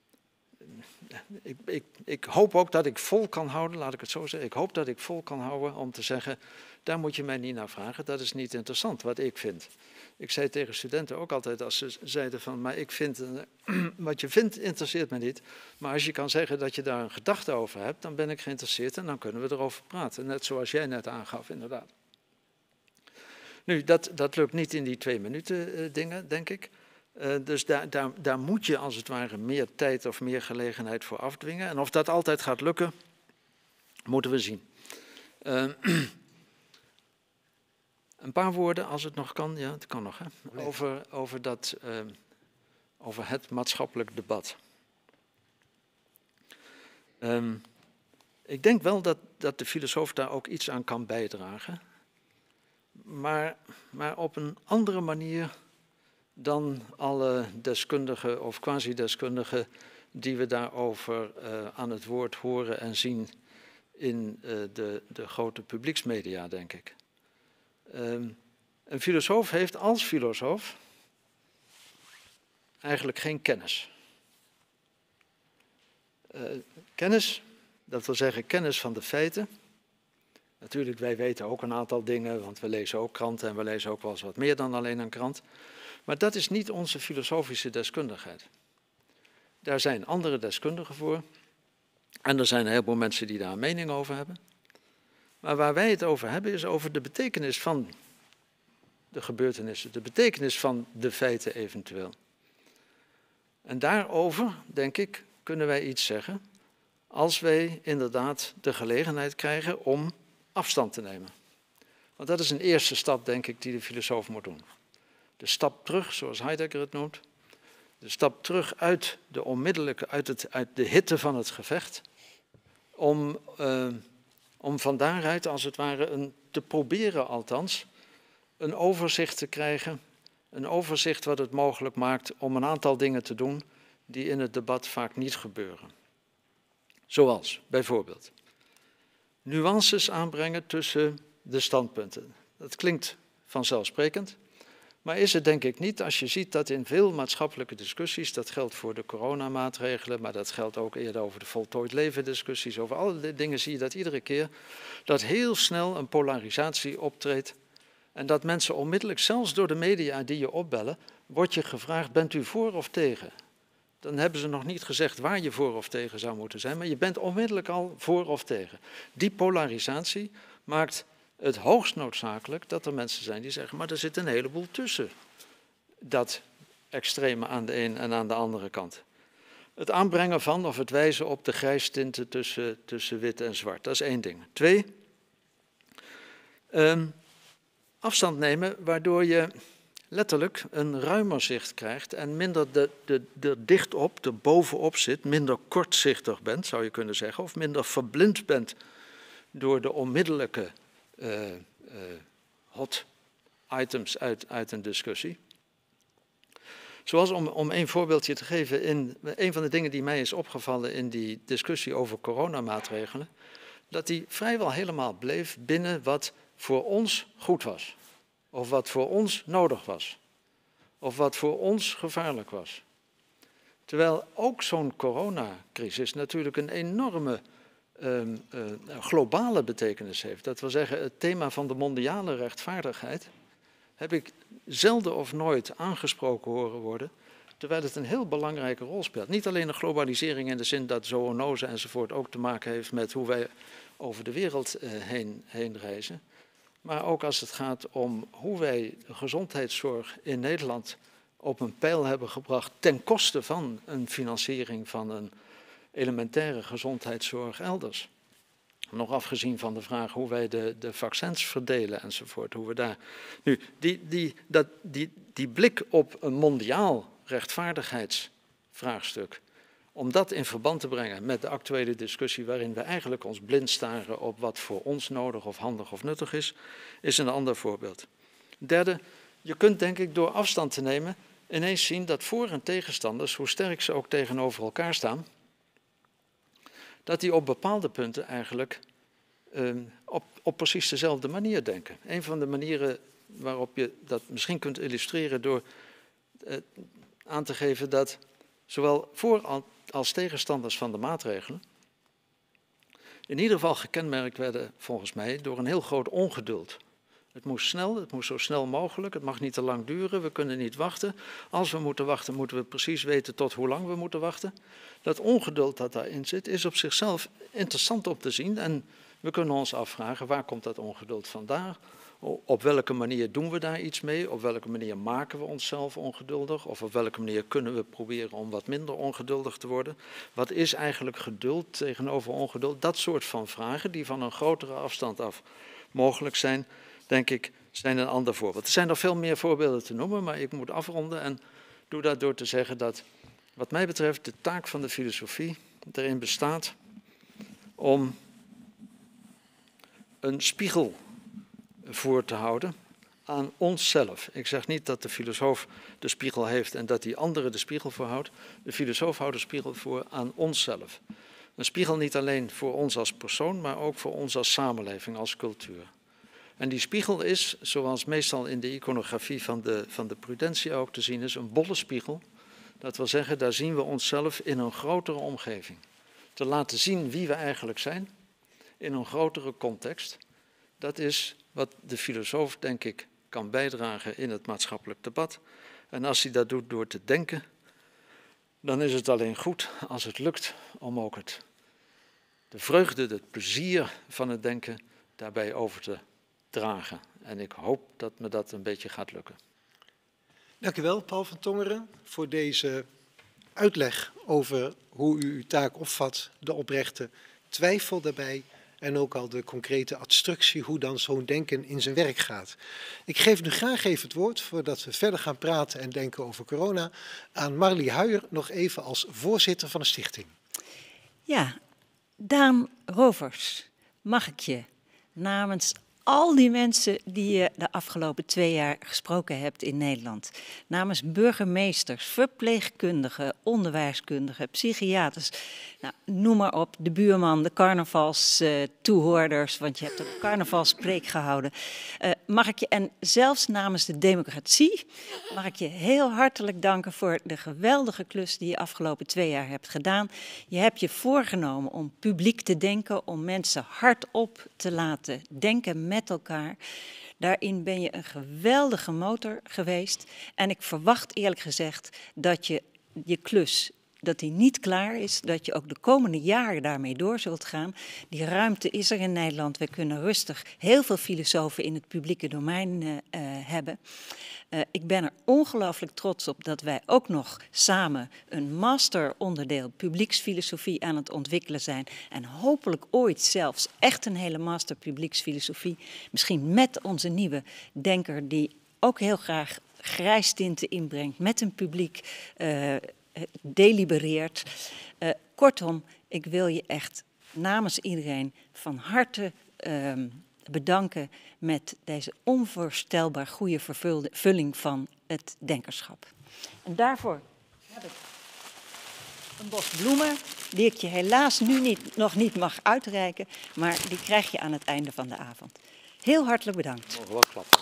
[SPEAKER 4] Ik, ik, ik hoop ook dat ik vol kan houden, laat ik het zo zeggen. Ik hoop dat ik vol kan houden om te zeggen, daar moet je mij niet naar vragen. Dat is niet interessant wat ik vind. Ik zei tegen studenten ook altijd als ze zeiden van, maar ik vind, wat je vindt interesseert me niet. Maar als je kan zeggen dat je daar een gedachte over hebt, dan ben ik geïnteresseerd en dan kunnen we erover praten. Net zoals jij net aangaf, inderdaad. Nu, dat, dat lukt niet in die twee minuten uh, dingen, denk ik. Uh, dus daar, daar, daar moet je als het ware meer tijd of meer gelegenheid voor afdwingen. En of dat altijd gaat lukken, moeten we zien. Uh, een paar woorden, als het nog kan. Ja, het kan nog. Hè? Over, over, dat, uh, over het maatschappelijk debat. Um, ik denk wel dat, dat de filosoof daar ook iets aan kan bijdragen. Maar, maar op een andere manier dan alle deskundigen of quasi-deskundigen die we daarover uh, aan het woord horen en zien in uh, de, de grote publieksmedia, denk ik. Um, een filosoof heeft als filosoof eigenlijk geen kennis. Uh, kennis, dat wil zeggen kennis van de feiten. Natuurlijk, wij weten ook een aantal dingen, want we lezen ook kranten en we lezen ook wel eens wat meer dan alleen een krant. Maar dat is niet onze filosofische deskundigheid. Daar zijn andere deskundigen voor. En er zijn een heleboel mensen die daar een mening over hebben. Maar waar wij het over hebben is over de betekenis van de gebeurtenissen. De betekenis van de feiten eventueel. En daarover, denk ik, kunnen wij iets zeggen. Als wij inderdaad de gelegenheid krijgen om afstand te nemen. Want dat is een eerste stap, denk ik, die de filosoof moet doen. De stap terug, zoals Heidegger het noemt. De stap terug uit de onmiddellijke, uit, het, uit de hitte van het gevecht. Om, uh, om van daaruit, als het ware, een, te proberen althans, een overzicht te krijgen. Een overzicht wat het mogelijk maakt om een aantal dingen te doen die in het debat vaak niet gebeuren. Zoals, bijvoorbeeld, nuances aanbrengen tussen de standpunten. Dat klinkt vanzelfsprekend. Maar is het denk ik niet als je ziet dat in veel maatschappelijke discussies, dat geldt voor de coronamaatregelen, maar dat geldt ook eerder over de voltooid leven discussies, over alle dingen zie je dat iedere keer, dat heel snel een polarisatie optreedt en dat mensen onmiddellijk, zelfs door de media die je opbellen, wordt je gevraagd, bent u voor of tegen? Dan hebben ze nog niet gezegd waar je voor of tegen zou moeten zijn, maar je bent onmiddellijk al voor of tegen. Die polarisatie maakt het hoogst noodzakelijk dat er mensen zijn die zeggen, maar er zit een heleboel tussen dat extreme aan de een en aan de andere kant. Het aanbrengen van of het wijzen op de grijstinten tussen, tussen wit en zwart, dat is één ding. Twee, um, afstand nemen waardoor je letterlijk een ruimer zicht krijgt en minder de, de, de dichtop, er bovenop zit, minder kortzichtig bent, zou je kunnen zeggen, of minder verblind bent door de onmiddellijke Uh, uh, hot items uit, uit een discussie. Zoals om, om één voorbeeldje te geven, in, een van de dingen die mij is opgevallen in die discussie over coronamaatregelen, dat die vrijwel helemaal bleef binnen wat voor ons goed was. Of wat voor ons nodig was. Of wat voor ons gevaarlijk was. Terwijl ook zo'n coronacrisis natuurlijk een enorme um, uh, globale betekenis heeft. Dat wil zeggen, het thema van de mondiale rechtvaardigheid heb ik zelden of nooit aangesproken horen worden, terwijl het een heel belangrijke rol speelt. Niet alleen de globalisering in de zin dat zoonose enzovoort ook te maken heeft met hoe wij over de wereld uh, heen, heen reizen, maar ook als het gaat om hoe wij de gezondheidszorg in Nederland op een peil hebben gebracht ten koste van een financiering van een elementaire gezondheidszorg elders. Nog afgezien van de vraag hoe wij de, de vaccins verdelen enzovoort. Hoe we daar... Nu, die, die, dat, die, die blik op een mondiaal rechtvaardigheidsvraagstuk, om dat in verband te brengen met de actuele discussie waarin we eigenlijk ons blind staren op wat voor ons nodig of handig of nuttig is, is een ander voorbeeld. Derde, je kunt denk ik door afstand te nemen ineens zien dat voor- en tegenstanders, hoe sterk ze ook tegenover elkaar staan, dat die op bepaalde punten eigenlijk um, op, op precies dezelfde manier denken. Een van de manieren waarop je dat misschien kunt illustreren door uh, aan te geven dat zowel voor- als tegenstanders van de maatregelen in ieder geval gekenmerkt werden, volgens mij, door een heel groot ongeduld. Het moest snel, het moest zo snel mogelijk, het mag niet te lang duren, we kunnen niet wachten. Als we moeten wachten, moeten we precies weten tot hoe lang we moeten wachten. Dat ongeduld dat daarin zit, is op zichzelf interessant om te zien. En we kunnen ons afvragen, waar komt dat ongeduld vandaan? Op welke manier doen we daar iets mee? Op welke manier maken we onszelf ongeduldig? Of op welke manier kunnen we proberen om wat minder ongeduldig te worden? Wat is eigenlijk geduld tegenover ongeduld? Dat soort van vragen die van een grotere afstand af mogelijk zijn, denk ik, zijn een ander voorbeeld. Er zijn nog veel meer voorbeelden te noemen, maar ik moet afronden en doe dat door te zeggen dat, wat mij betreft, de taak van de filosofie erin bestaat om een spiegel voor te houden aan onszelf. Ik zeg niet dat de filosoof de spiegel heeft en dat die andere de spiegel voorhoudt. De filosoof houdt de spiegel voor aan onszelf. Een spiegel niet alleen voor ons als persoon, maar ook voor ons als samenleving, als cultuur. En die spiegel is, zoals meestal in de iconografie van de, van de prudentie ook te zien is, een bolle spiegel. Dat wil zeggen, daar zien we onszelf in een grotere omgeving. Te laten zien wie we eigenlijk zijn, in een grotere context. Dat is wat de filosoof, denk ik, kan bijdragen in het maatschappelijk debat. En als hij dat doet door te denken, dan is het alleen goed als het lukt om ook het, de vreugde, het plezier van het denken daarbij over te dragen. En ik hoop dat me dat een beetje gaat lukken.
[SPEAKER 1] Dank u wel, Paul van Tongeren, voor deze uitleg over hoe u uw taak opvat, de oprechte twijfel daarbij en ook al de concrete instructie hoe dan zo'n denken in zijn werk gaat. Ik geef nu graag even het woord, voordat we verder gaan praten en denken over corona, aan Marlie Huijer, nog even als voorzitter van de stichting.
[SPEAKER 2] Ja, Daan Rovers, mag ik je namens al die mensen die je de afgelopen twee jaar gesproken hebt in Nederland, namens burgemeesters, verpleegkundigen, onderwijskundigen, psychiaters, nou, noem maar op, de buurman, de carnavalstoehoorders, uh, want je hebt een carnavalspreek gehouden, uh, mag ik je, en zelfs namens de democratie, mag ik je heel hartelijk danken voor de geweldige klus die je afgelopen twee jaar hebt gedaan. Je hebt je voorgenomen om publiek te denken, om mensen hardop te laten denken met elkaar. Daarin ben je een geweldige motor geweest. En ik verwacht eerlijk gezegd dat je je klus, dat die niet klaar is, dat je ook de komende jaren daarmee door zult gaan. Die ruimte is er in Nederland. We kunnen rustig heel veel filosofen in het publieke domein uh, uh, hebben. Uh, ik ben er ongelooflijk trots op dat wij ook nog samen een masteronderdeel publieksfilosofie aan het ontwikkelen zijn. En hopelijk ooit zelfs echt een hele master publieksfilosofie. Misschien met onze nieuwe denker die ook heel graag grijstinten inbrengt met een publiek uh, delibereert. Uh, kortom, ik wil je echt namens iedereen van harte uh, bedanken met deze onvoorstelbaar goede vervulling van het denkerschap. En daarvoor heb ik een bos bloemen die ik je helaas nu niet, nog niet mag uitreiken, maar die krijg je aan het einde van de avond. Heel hartelijk bedankt.
[SPEAKER 4] Mogen we wel klappen.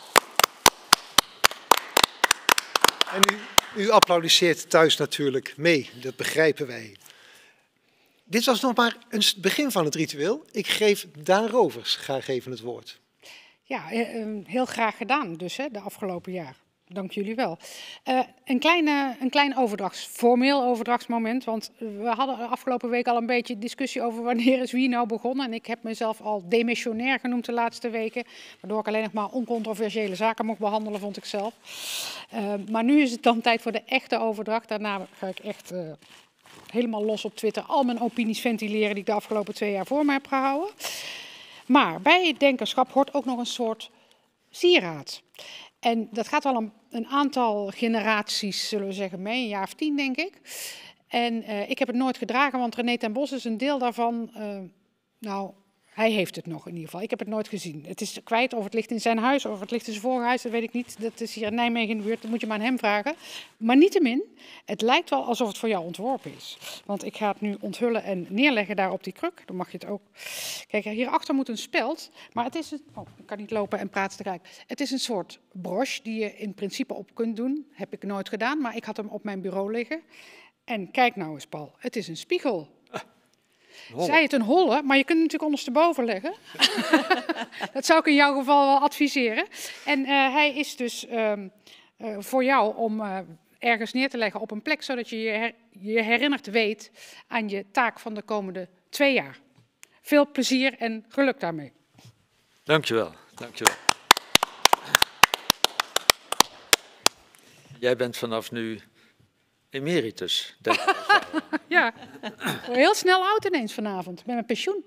[SPEAKER 1] En u, u applaudisseert thuis natuurlijk mee, dat begrijpen wij. Dit was nog maar een begin van het ritueel. Ik geef Daan Rovers graag even het woord.
[SPEAKER 3] Ja, heel graag gedaan dus hè, de afgelopen jaar. Dank jullie wel. Uh, een, kleine, een klein overdrachts, formeel overdrachtsmoment, want we hadden de afgelopen week al een beetje discussie over wanneer is wie nou begonnen. En ik heb mezelf al demissionair genoemd de laatste weken, waardoor ik alleen nog maar oncontroversiële zaken mocht behandelen, vond ik zelf. Uh, maar nu is het dan tijd voor de echte overdracht. Daarna ga ik echt uh, helemaal los op Twitter al mijn opinies ventileren die ik de afgelopen twee jaar voor me heb gehouden. Maar bij het denkerschap hoort ook nog een soort sieraad. En dat gaat al een, een aantal generaties, zullen we zeggen, mee, een jaar of tien denk ik. En uh, ik heb het nooit gedragen, want René ten Bos is een deel daarvan. Uh, nou, hij heeft het nog in ieder geval. Ik heb het nooit gezien. Het is kwijt of het ligt in zijn huis of het ligt in zijn vorige huis, dat weet ik niet. Dat is hier in Nijmegen in de buurt, dat moet je maar aan hem vragen. Maar niettemin, het lijkt wel alsof het voor jou ontworpen is. Want ik ga het nu onthullen en neerleggen daar op die kruk. Dan mag je het ook. Kijk, hierachter moet een speld, maar het is een... Oh, ik kan niet lopen en praten tegelijk. Het is een soort broche die je in principe op kunt doen. Heb ik nooit gedaan, maar ik had hem op mijn bureau liggen. En kijk nou eens, Paul, het is een spiegel. Zij het een holle, maar je kunt het natuurlijk ondersteboven leggen. Dat zou ik in jouw geval wel adviseren. En uh, hij is dus um, uh, voor jou om uh, ergens neer te leggen op een plek, zodat je je, her je herinnerd weet aan je taak van de komende twee jaar. Veel plezier en geluk daarmee.
[SPEAKER 4] Dankjewel, dankjewel. Jij bent vanaf nu emeritus, denk ik.
[SPEAKER 3] Ja, ik word heel snel oud ineens vanavond, met mijn pensioen.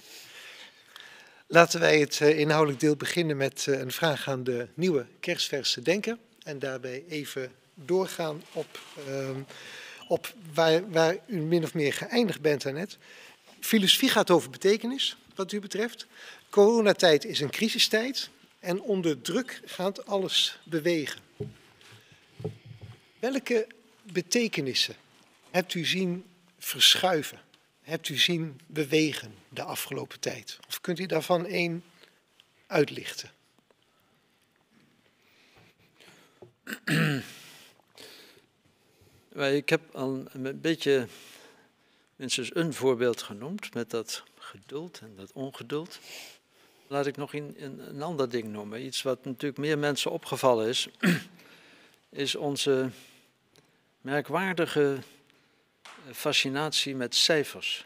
[SPEAKER 1] Laten wij het uh, inhoudelijk deel beginnen met uh, een vraag aan de nieuwe kerstverse denker. En daarbij even doorgaan op, uh, op waar, waar u min of meer geëindigd bent daarnet. Filosofie gaat over betekenis, wat u betreft. Coronatijd is een crisistijd en onder druk gaat alles bewegen. Welke betekenissen hebt u zien verschuiven? Hebt u zien bewegen de afgelopen tijd? Of kunt u daarvan één uitlichten?
[SPEAKER 4] Ik heb al een beetje minstens een voorbeeld genoemd met dat geduld en dat ongeduld. Laat ik nog een, een, een ander ding noemen. Iets wat natuurlijk meer mensen opgevallen is, is onze merkwaardige fascinatie met cijfers.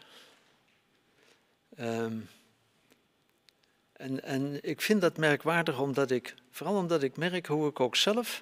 [SPEAKER 4] Um, en, en ik vind dat merkwaardig omdat ik, vooral omdat ik merk hoe ik ook zelf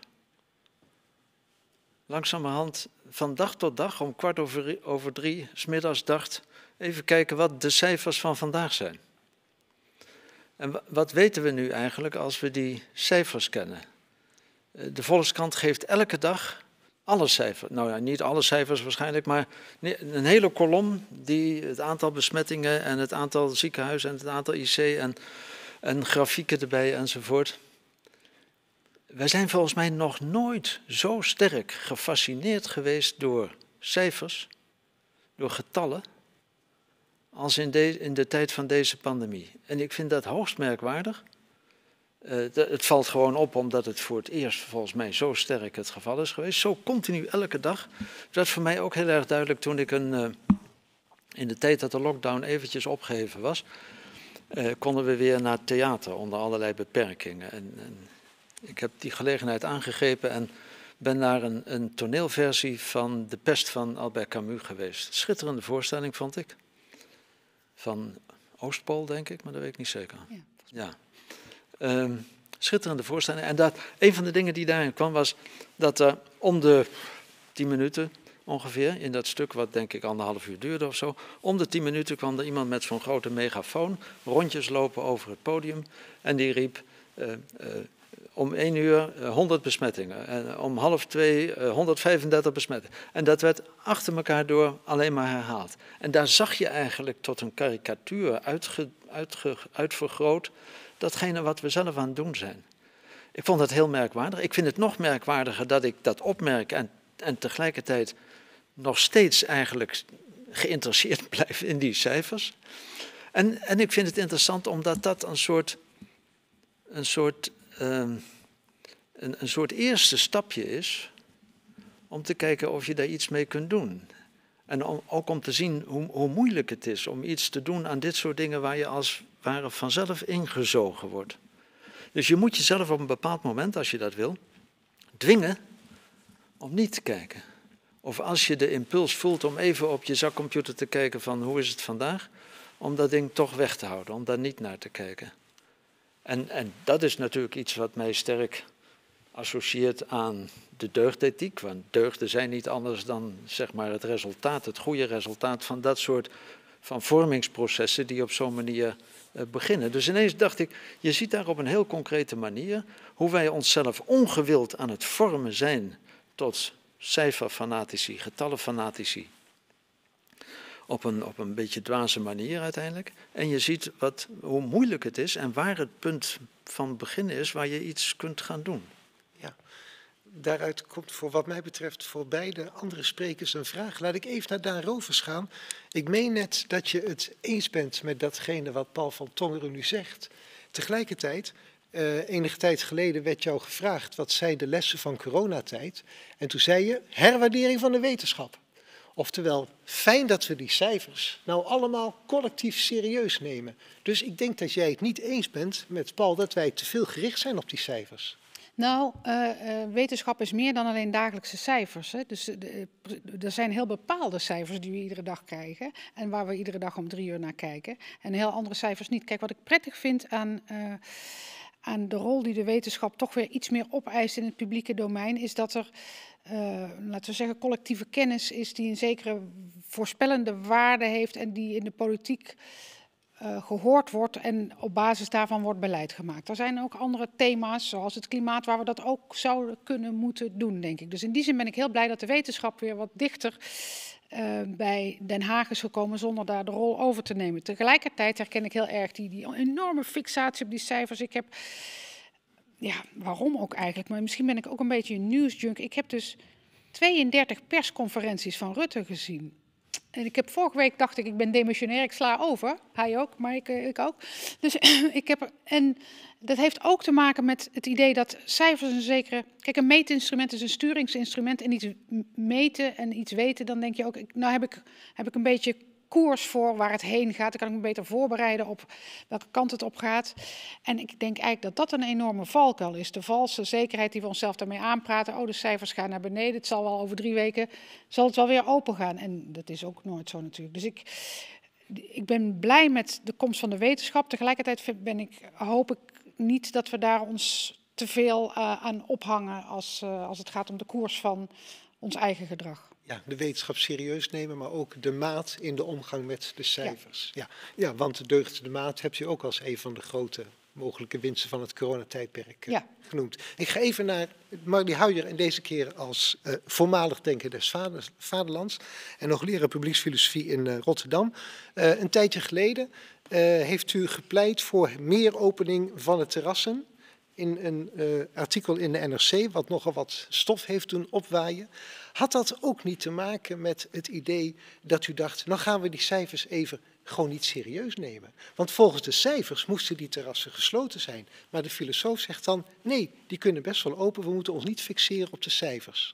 [SPEAKER 4] langzamerhand van dag tot dag om kwart over, over drie 's middags dacht, even kijken wat de cijfers van vandaag zijn. En wat weten we nu eigenlijk als we die cijfers kennen? De Volkskrant geeft elke dag alle cijfers, nou ja, niet alle cijfers waarschijnlijk, maar een hele kolom die het aantal besmettingen en het aantal ziekenhuizen en het aantal I C en, en grafieken erbij enzovoort. Wij zijn volgens mij nog nooit zo sterk gefascineerd geweest door cijfers, door getallen, als in de, in de tijd van deze pandemie. En ik vind dat hoogst merkwaardig. Uh, de, het valt gewoon op omdat het voor het eerst volgens mij zo sterk het geval is geweest. Zo continu elke dag. Dat is voor mij ook heel erg duidelijk toen ik een, uh, in de tijd dat de lockdown eventjes opgeheven was, uh, konden we weer naar het theater onder allerlei beperkingen. En, en ik heb die gelegenheid aangegrepen en ben naar een, een toneelversie van De Pest van Albert Camus geweest. Schitterende voorstelling vond ik. Van Oostpool denk ik, maar dat weet ik niet zeker. Ja. ja. Um, schitterende voorstelling. En dat, een van de dingen die daarin kwam was dat er uh, om de tien minuten ongeveer, in dat stuk wat denk ik anderhalf uur duurde of zo, om de tien minuten kwam er iemand met zo'n grote megafoon rondjes lopen over het podium en die riep uh, uh, om één uur uh, honderd besmettingen en om half twee uh, honderdvijfendertig besmettingen. En dat werd achter elkaar door alleen maar herhaald. En daar zag je eigenlijk tot een karikatuur uitge, uitge, uitvergroot datgene wat we zelf aan het doen zijn. Ik vond dat heel merkwaardig. Ik vind het nog merkwaardiger dat ik dat opmerk en, en tegelijkertijd nog steeds eigenlijk geïnteresseerd blijf in die cijfers. En, en ik vind het interessant omdat dat een soort, een soort, um, een, een soort eerste stapje is om te kijken of je daar iets mee kunt doen. En om, ook om te zien hoe, hoe moeilijk het is om iets te doen aan dit soort dingen waar je als ware vanzelf ingezogen wordt. Dus je moet jezelf op een bepaald moment, als je dat wil, dwingen om niet te kijken. Of als je de impuls voelt om even op je zakcomputer te kijken van hoe is het vandaag, om dat ding toch weg te houden, om daar niet naar te kijken. En, en dat is natuurlijk iets wat mij sterk associeert aan de deugdethiek, want deugden zijn niet anders dan zeg maar, het resultaat, het goede resultaat van dat soort van vormingsprocessen die op zo'n manier uh, beginnen. Dus ineens dacht ik, je ziet daar op een heel concrete manier hoe wij onszelf ongewild aan het vormen zijn tot cijferfanatici, getallenfanatici. Op een, op een beetje dwaze manier uiteindelijk. En je ziet wat, hoe moeilijk het is en waar het punt van begin is waar je iets kunt gaan doen.
[SPEAKER 1] Ja, daaruit komt voor wat mij betreft voor beide andere sprekers een vraag. Laat ik even naar Daan Rovers gaan. Ik meen net dat je het eens bent met datgene wat Paul van Tongeren nu zegt. Tegelijkertijd, uh, enige tijd geleden werd jou gevraagd wat zijn de lessen van coronatijd. En toen zei je herwaardering van de wetenschap. Oftewel, fijn dat we die cijfers nou allemaal collectief serieus nemen. Dus ik denk dat jij het niet eens bent met Paul dat wij te veel gericht zijn op die cijfers.
[SPEAKER 3] Nou, uh, uh, wetenschap is meer dan alleen dagelijkse cijfers. Hè. Dus uh, er zijn heel bepaalde cijfers die we iedere dag krijgen en waar we iedere dag om drie uur naar kijken. En heel andere cijfers niet. Kijk, wat ik prettig vind aan, uh, aan de rol die de wetenschap toch weer iets meer opeist in het publieke domein, is dat er, uh, laten we zeggen, collectieve kennis is die een zekere voorspellende waarde heeft en die in de politiek Uh, gehoord wordt en op basis daarvan wordt beleid gemaakt. Er zijn ook andere thema's, zoals het klimaat, waar we dat ook zouden kunnen moeten doen, denk ik. Dus in die zin ben ik heel blij dat de wetenschap weer wat dichter uh, bij Den Haag is gekomen zonder daar de rol over te nemen. Tegelijkertijd herken ik heel erg die, die enorme fixatie op die cijfers. Ik heb, ja, waarom ook eigenlijk, maar misschien ben ik ook een beetje een nieuwsjunk. Ik heb dus tweeëndertig persconferenties van Rutte gezien. En ik heb vorige week dacht ik, ik ben demissionair, ik sla over. Hij ook, maar ik, ik ook. Dus ik heb, en dat heeft ook te maken met het idee dat cijfers een zekere... Kijk, een meetinstrument is een sturingsinstrument en iets meten en iets weten. Dan denk je ook, nou heb ik, heb ik een beetje koers voor waar het heen gaat. Dan kan ik me beter voorbereiden op welke kant het op gaat. En ik denk eigenlijk dat dat een enorme valkuil is. De valse zekerheid die we onszelf daarmee aanpraten. Oh, de cijfers gaan naar beneden. Het zal wel over drie weken, zal het wel weer open gaan. En dat is ook nooit zo natuurlijk. Dus ik, ik ben blij met de komst van de wetenschap. Tegelijkertijd ben ik, hoop ik niet dat we daar ons te veel uh, aan ophangen als, uh, als het gaat om de koers van ons eigen gedrag.
[SPEAKER 1] Ja, de wetenschap serieus nemen, maar ook de maat in de omgang met de cijfers. Ja, ja, ja, want de deugd de maat hebt u ook als een van de grote mogelijke winsten van het coronatijdperk uh, ja. genoemd. Ik ga even naar Marlie Huijer en deze keer als uh, voormalig denker des vaders, vaderlands en nog leraar publieksfilosofie in uh, Rotterdam. Uh, een tijdje geleden uh, heeft u gepleit voor meer opening van de terrassen. In een uh, artikel in de N R C, wat nogal wat stof heeft doen opwaaien. Had dat ook niet te maken met het idee dat u dacht, nou gaan we die cijfers even gewoon niet serieus nemen? Want volgens de cijfers moesten die terrassen gesloten zijn. Maar de filosoof zegt dan, nee, die kunnen best wel open, we moeten ons niet fixeren op de cijfers.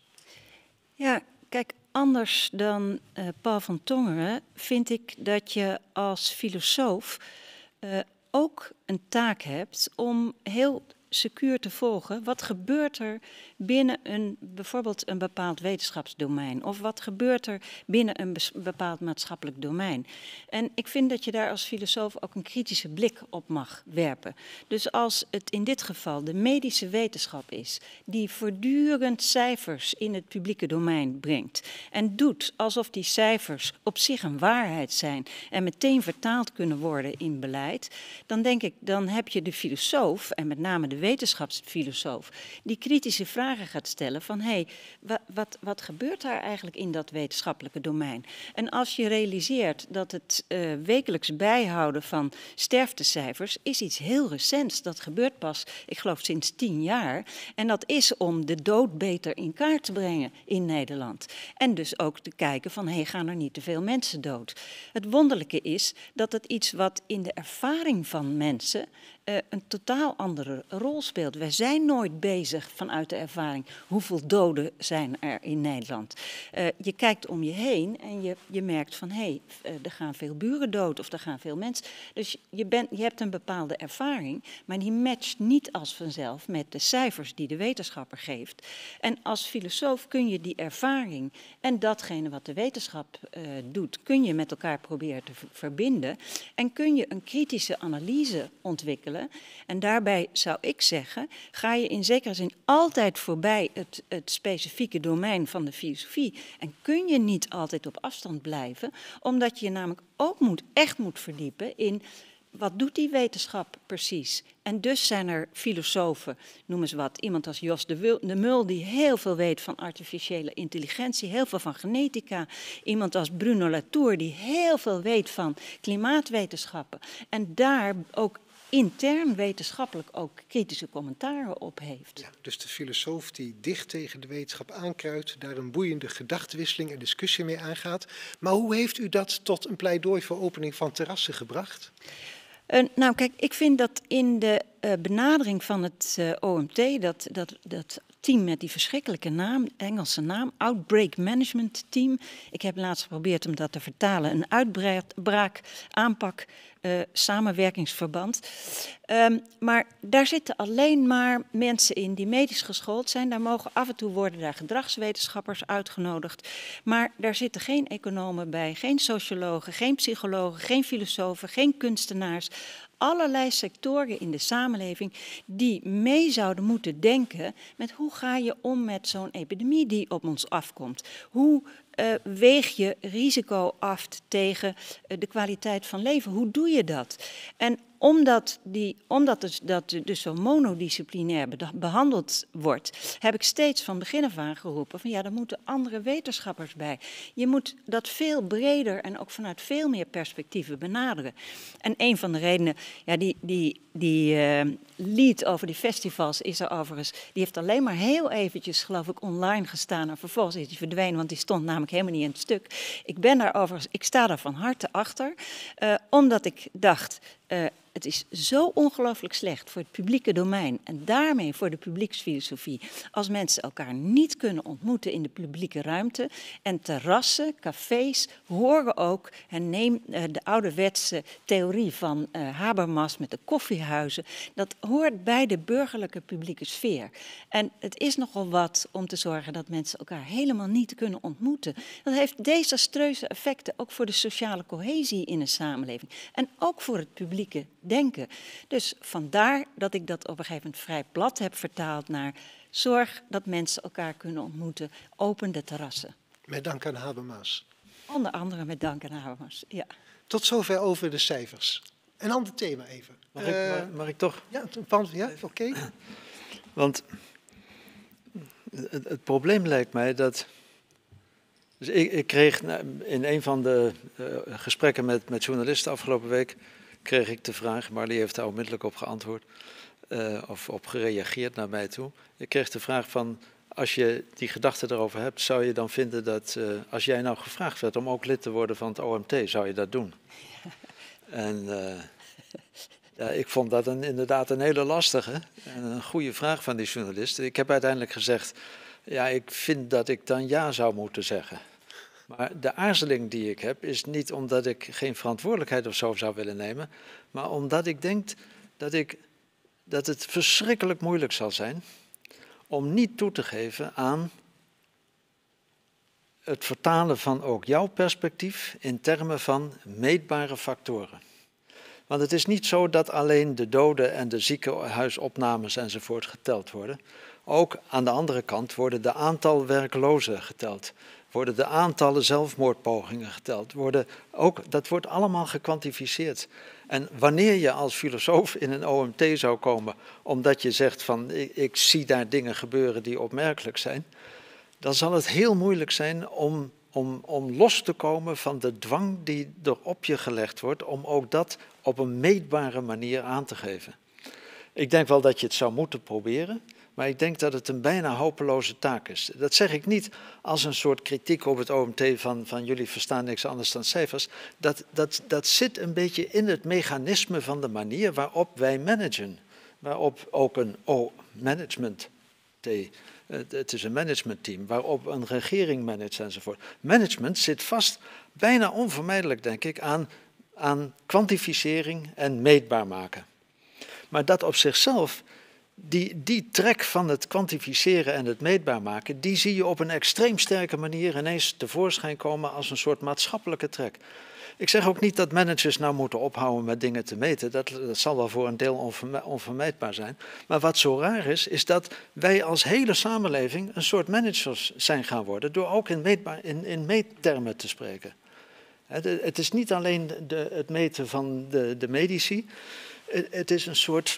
[SPEAKER 2] Ja, kijk, anders dan uh, Paul van Tongeren vind ik dat je als filosoof uh, ook een taak hebt om heel secuur te volgen. Wat gebeurt er binnen een, bijvoorbeeld een bepaald wetenschapsdomein? Of wat gebeurt er binnen een bepaald maatschappelijk domein? En ik vind dat je daar als filosoof ook een kritische blik op mag werpen. Dus als het in dit geval de medische wetenschap is die voortdurend cijfers in het publieke domein brengt en doet alsof die cijfers op zich een waarheid zijn en meteen vertaald kunnen worden in beleid, dan denk ik, dan heb je de filosoof en met name de wetenschapsfilosoof die kritische vragen gaat stellen van hé, hey, wat, wat, wat gebeurt daar eigenlijk in dat wetenschappelijke domein? En als je realiseert dat het uh, wekelijks bijhouden van sterftecijfers is iets heel recents. Dat gebeurt pas, ik geloof, sinds tien jaar. En dat is om de dood beter in kaart te brengen in Nederland. En dus ook te kijken van hé, hey, gaan er niet te veel mensen dood? Het wonderlijke is dat het iets wat in de ervaring van mensen uh, een totaal andere rol speelt. Wij zijn nooit bezig vanuit de ervaring hoeveel doden zijn er in Nederland. Uh, je kijkt om je heen en je, je merkt van hé, hey, er gaan veel buren dood of er gaan veel mensen. Dus je, bent, je hebt een bepaalde ervaring, maar die matcht niet als vanzelf met de cijfers die de wetenschapper geeft. En als filosoof kun je die ervaring en datgene wat de wetenschap uh, doet, kun je met elkaar proberen te verbinden en kun je een kritische analyse ontwikkelen. En daarbij zou ik zeggen, ga je in zekere zin altijd voorbij het, het specifieke domein van de filosofie en kun je niet altijd op afstand blijven, omdat je je namelijk ook moet, echt moet verdiepen in wat doet die wetenschap precies. En dus zijn er filosofen, noem eens wat, iemand als Jos de Mul die heel veel weet van artificiële intelligentie, heel veel van genetica. Iemand als Bruno Latour die heel veel weet van klimaatwetenschappen en daar ook intern wetenschappelijk ook kritische commentaren op heeft.
[SPEAKER 1] Ja, dus de filosoof die dicht tegen de wetenschap aankruidt, daar een boeiende gedachtenwisseling en discussie mee aangaat. Maar hoe heeft u dat tot een pleidooi voor opening van terrassen gebracht?
[SPEAKER 2] Uh, nou kijk, ik vind dat in de uh, benadering van het uh, O M T, dat, dat, dat team met die verschrikkelijke naam, Engelse naam, Outbreak Management Team. Ik heb laatst geprobeerd om dat te vertalen, een uitbraak, aanpak, uh, samenwerkingsverband. Um, maar daar zitten alleen maar mensen in die medisch geschoold zijn. Daar mogen af en toe worden daar gedragswetenschappers uitgenodigd. Maar daar zitten geen economen bij, geen sociologen, geen psychologen, geen filosofen, geen kunstenaars. Allerlei sectoren in de samenleving die mee zouden moeten denken met hoe ga je om met zo'n epidemie die op ons afkomt. Hoe uh, weeg je risico af tegen uh, de kwaliteit van leven? Hoe doe je dat? En omdat, die, omdat dus, dat dus zo monodisciplinair behandeld wordt, heb ik steeds van begin af aan geroepen van ja, er moeten andere wetenschappers bij. Je moet dat veel breder en ook vanuit veel meer perspectieven benaderen. En een van de redenen, ja, die, die, die uh, lead over die festivals is er overigens, die heeft alleen maar heel eventjes, geloof ik, online gestaan en vervolgens is die verdwenen, want die stond namelijk helemaal niet in het stuk. Ik ben daar overigens, ik sta daar van harte achter, uh, omdat ik dacht, uh, het is zo ongelooflijk slecht voor het publieke domein en daarmee voor de publieksfilosofie als mensen elkaar niet kunnen ontmoeten in de publieke ruimte. En terrassen, cafés horen ook, en neem uh, de ouderwetse theorie van uh, Habermas met de koffiehuizen, dat hoort bij de burgerlijke publieke sfeer. En het is nogal wat om te zorgen dat mensen elkaar helemaal niet kunnen ontmoeten. Dat heeft desastreuze effecten ook voor de sociale cohesie in een samenleving en ook voor het publieke denken. Dus vandaar dat ik dat op een gegeven moment vrij plat heb vertaald naar zorg dat mensen elkaar kunnen ontmoeten, open de terrassen.
[SPEAKER 1] Met dank aan Habermas.
[SPEAKER 2] Onder andere met dank aan Habermas, ja.
[SPEAKER 1] Tot zover over de cijfers. Een ander thema even.
[SPEAKER 4] Mag ik, uh, mag ik toch?
[SPEAKER 1] Ja, ja oké. Okay.
[SPEAKER 4] Want het, het probleem lijkt mij dat... Dus ik, ik kreeg in een van de uh, gesprekken met, met journalisten afgelopen week, kreeg ik de vraag, Marlie heeft daar onmiddellijk op geantwoord, uh, of op gereageerd naar mij toe. Ik kreeg de vraag van, als je die gedachte erover hebt, zou je dan vinden dat, uh, als jij nou gevraagd werd om ook lid te worden van het O M T, zou je dat doen? En uh, ja, ik vond dat een, inderdaad een hele lastige en een goede vraag van die journalist. Ik heb uiteindelijk gezegd, ja, ik vind dat ik dan ja zou moeten zeggen. Maar de aarzeling die ik heb is niet omdat ik geen verantwoordelijkheid of zo zou willen nemen, maar omdat ik denk dat, ik, dat het verschrikkelijk moeilijk zal zijn om niet toe te geven aan het vertalen van ook jouw perspectief in termen van meetbare factoren. Want het is niet zo dat alleen de doden en de ziekenhuisopnames enzovoort geteld worden. Ook aan de andere kant worden de aantal werklozen geteld. worden de aantallen zelfmoordpogingen geteld. Worden ook, dat wordt allemaal gekwantificeerd. En wanneer je als filosoof in een O M T zou komen, omdat je zegt van ik, ik zie daar dingen gebeuren die opmerkelijk zijn, dan zal het heel moeilijk zijn om, om, om los te komen van de dwang die er op je gelegd wordt, om ook dat op een meetbare manier aan te geven. Ik denk wel dat je het zou moeten proberen, maar ik denk dat het een bijna hopeloze taak is. Dat zeg ik niet als een soort kritiek op het O M T van, van jullie verstaan niks anders dan cijfers. Dat, dat, dat zit een beetje in het mechanisme van de manier waarop wij managen. Waarop ook een O-management, het is een managementteam, waarop een regering managt enzovoort. Management zit vast, bijna onvermijdelijk denk ik, aan, aan kwantificering en meetbaar maken. Maar dat op zichzelf, die, die trek van het kwantificeren en het meetbaar maken, die zie je op een extreem sterke manier ineens tevoorschijn komen als een soort maatschappelijke trek. Ik zeg ook niet dat managers nou moeten ophouden met dingen te meten. Dat, dat zal wel voor een deel onverme, onvermijdbaar zijn. Maar wat zo raar is, is dat wij als hele samenleving een soort managers zijn gaan worden, door ook in, meetbaar, in, in meettermen te spreken. Het, het is niet alleen de, het meten van de, de medici. Het, het is een soort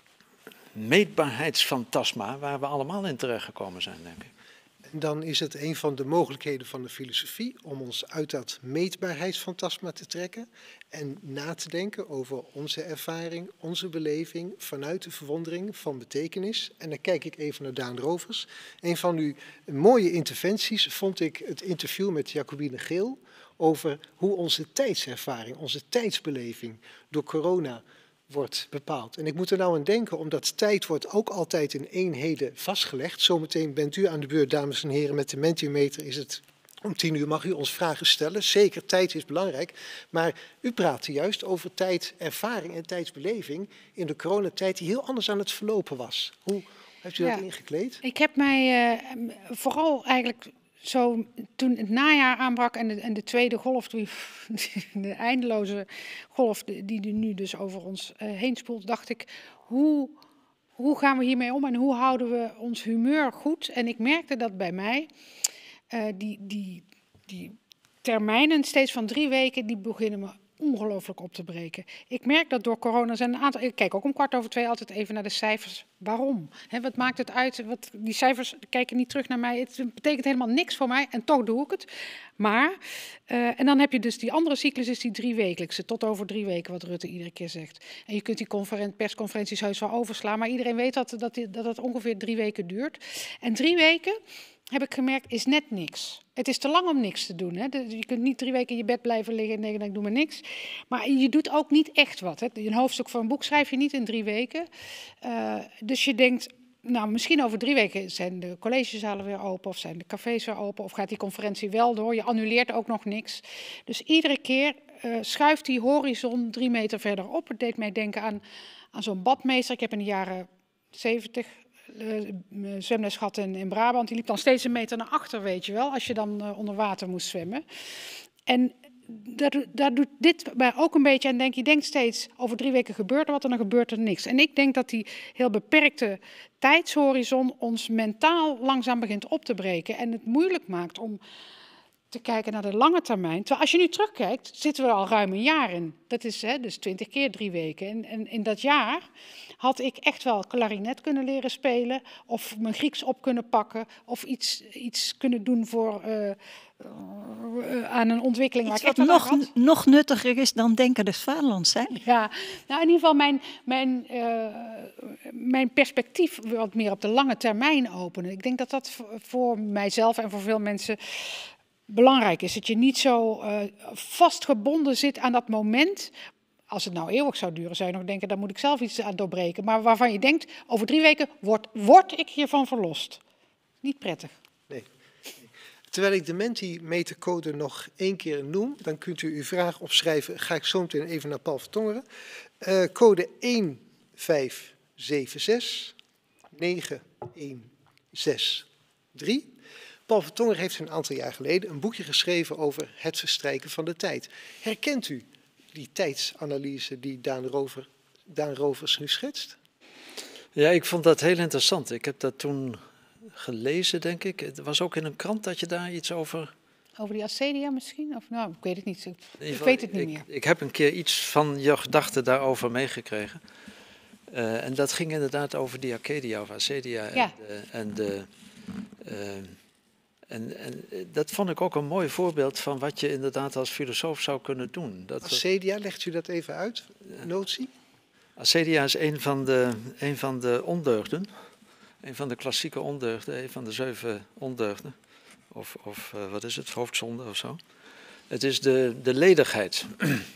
[SPEAKER 4] meetbaarheidsfantasma waar we allemaal in terechtgekomen zijn, denk ik.
[SPEAKER 1] En dan is het een van de mogelijkheden van de filosofie om ons uit dat meetbaarheidsfantasma te trekken en na te denken over onze ervaring, onze beleving vanuit de verwondering van betekenis. En dan kijk ik even naar Daan Rovers. Een van uw mooie interventies vond ik het interview met Jacobine Geel over hoe onze tijdservaring, onze tijdsbeleving door corona wordt bepaald. En ik moet er nou aan denken, omdat tijd wordt ook altijd in eenheden vastgelegd. Zometeen bent u aan de beurt, dames en heren, met de Mentimeter is het om tien uur, mag u ons vragen stellen. Zeker, tijd is belangrijk. Maar u praatte juist over tijdervaring en tijdsbeleving in de coronatijd die heel anders aan het verlopen was. Hoe heeft u ja, dat ingekleed?
[SPEAKER 3] Ik heb mij uh, vooral eigenlijk zo toen het najaar aanbrak en de, en de tweede golf, die, de eindeloze golf die, die nu dus over ons uh, heen spoelt, dacht ik, hoe, hoe gaan we hiermee om en hoe houden we ons humeur goed? En ik merkte dat bij mij, uh, die, die, die termijnen steeds van drie weken, die beginnen me ongelooflijk op te breken. Ik merk dat door corona zijn een aantal... Ik kijk ook om kwart over twee altijd even naar de cijfers. Waarom? He, wat maakt het uit? Wat, die cijfers kijken niet terug naar mij. Het betekent helemaal niks voor mij en toch doe ik het. Maar, uh, en dan heb je dus die andere cyclus, is die driewekelijkse. Tot over drie weken, wat Rutte iedere keer zegt. En je kunt die persconferenties heus wel overslaan. Maar iedereen weet dat, dat, die, dat het ongeveer drie weken duurt. En drie weken, heb ik gemerkt, is net niks. Het is te lang om niks te doen. Hè. Je kunt niet drie weken in je bed blijven liggen en denken, ik doe maar niks. Maar je doet ook niet echt wat. Hè. Een hoofdstuk van een boek schrijf je niet in drie weken. Uh, dus je denkt, nou misschien over drie weken zijn de collegezalen weer open of zijn de cafés weer open of gaat die conferentie wel door. Je annuleert ook nog niks. Dus iedere keer uh, schuift die horizon drie meter verder op. Het deed mij denken aan, aan zo'n badmeester. Ik heb in de jaren zeventig... Uh, zwemles gehad in, in Brabant. Die liep dan steeds een meter naar achter, weet je wel, als je dan uh, onder water moest zwemmen. En daar, daar doet dit mij ook een beetje aan denken. Je denkt steeds, over drie weken gebeurt er wat en dan gebeurt er niks. En ik denk dat die heel beperkte tijdshorizon ons mentaal langzaam begint op te breken en het moeilijk maakt om te kijken naar de lange termijn. Terwijl als je nu terugkijkt, zitten we er al ruim een jaar in. Dat is hè, dus twintig keer drie weken. En, en in dat jaar had ik echt wel klarinet kunnen leren spelen, of mijn Grieks op kunnen pakken, of iets, iets kunnen doen voor, uh, uh, aan een ontwikkeling
[SPEAKER 2] iets
[SPEAKER 3] waar ik
[SPEAKER 2] wat
[SPEAKER 3] echt
[SPEAKER 2] nog, nog nuttiger is dan denken des vaderlands zijn.
[SPEAKER 3] Ja, nou in ieder geval mijn, mijn, uh, mijn perspectief wat meer op de lange termijn openen. Ik denk dat dat voor mijzelf en voor veel mensen belangrijk is. Dat je niet zo uh, vastgebonden zit aan dat moment. Als het nou eeuwig zou duren, zou je nog denken, daar moet ik zelf iets aan doorbreken. Maar waarvan je denkt, over drie weken word, word ik hiervan verlost. Niet prettig.
[SPEAKER 1] Nee. Terwijl ik de Mentimetercode nog één keer noem, dan kunt u uw vraag opschrijven. Ga ik zo meteen even naar Paul Vertongeren. Uh, code één vijf zeven zes negen een zes drie. Paul Vertongeren heeft een aantal jaar geleden een boekje geschreven over het verstrijken van de tijd. Herkent u die tijdsanalyse die Daan, Rover, Daan Rovers nu schetst?
[SPEAKER 4] Ja, ik vond dat heel interessant. Ik heb dat toen gelezen, denk ik. Het was ook in een krant dat je daar iets over
[SPEAKER 3] Over die acedia misschien? Of nou, ik weet het niet. Ik, ik
[SPEAKER 4] geval,
[SPEAKER 3] weet het niet
[SPEAKER 4] ik,
[SPEAKER 3] meer.
[SPEAKER 4] Ik heb een keer iets van je gedachten daarover meegekregen. Uh, en dat ging inderdaad over die acedia of acedia.
[SPEAKER 3] Ja.
[SPEAKER 4] En, de, en, de, uh, en, en dat vond ik ook een mooi voorbeeld van wat je inderdaad als filosoof zou kunnen doen. Dat
[SPEAKER 1] acedia, legt u dat even uit, notie?
[SPEAKER 4] Acedia is een van de, een van de ondeugden. Een van de klassieke ondeugden, een van de zeven ondeugden. Of, of uh, wat is het, hoofdzonde of zo. Het is de, de ledigheid.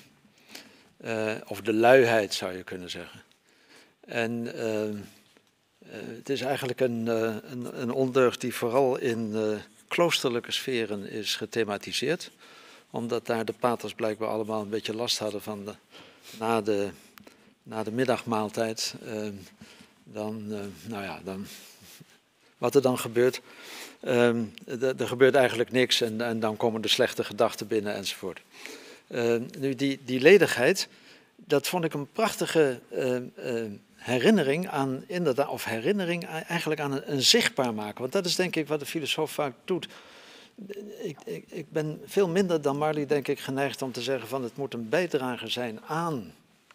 [SPEAKER 4] uh, of de luiheid zou je kunnen zeggen. En uh, uh, het is eigenlijk een, uh, een, een ondeugd die vooral in uh, kloosterlijke sferen is gethematiseerd. Omdat daar de paters blijkbaar allemaal een beetje last hadden van de, na, de, na de middagmaaltijd. Uh, dan, uh, nou ja, dan, wat er dan gebeurt. Um, er gebeurt eigenlijk niks en, en dan komen de slechte gedachten binnen enzovoort. Uh, nu die, die ledigheid, dat vond ik een prachtige uh, uh, herinnering aan, inderdaad, of herinnering eigenlijk aan een, een zichtbaar maken. Want dat is denk ik wat de filosoof vaak doet. Ik, ik, ik ben veel minder dan Marley denk ik geneigd om te zeggen van het moet een bijdrage zijn aan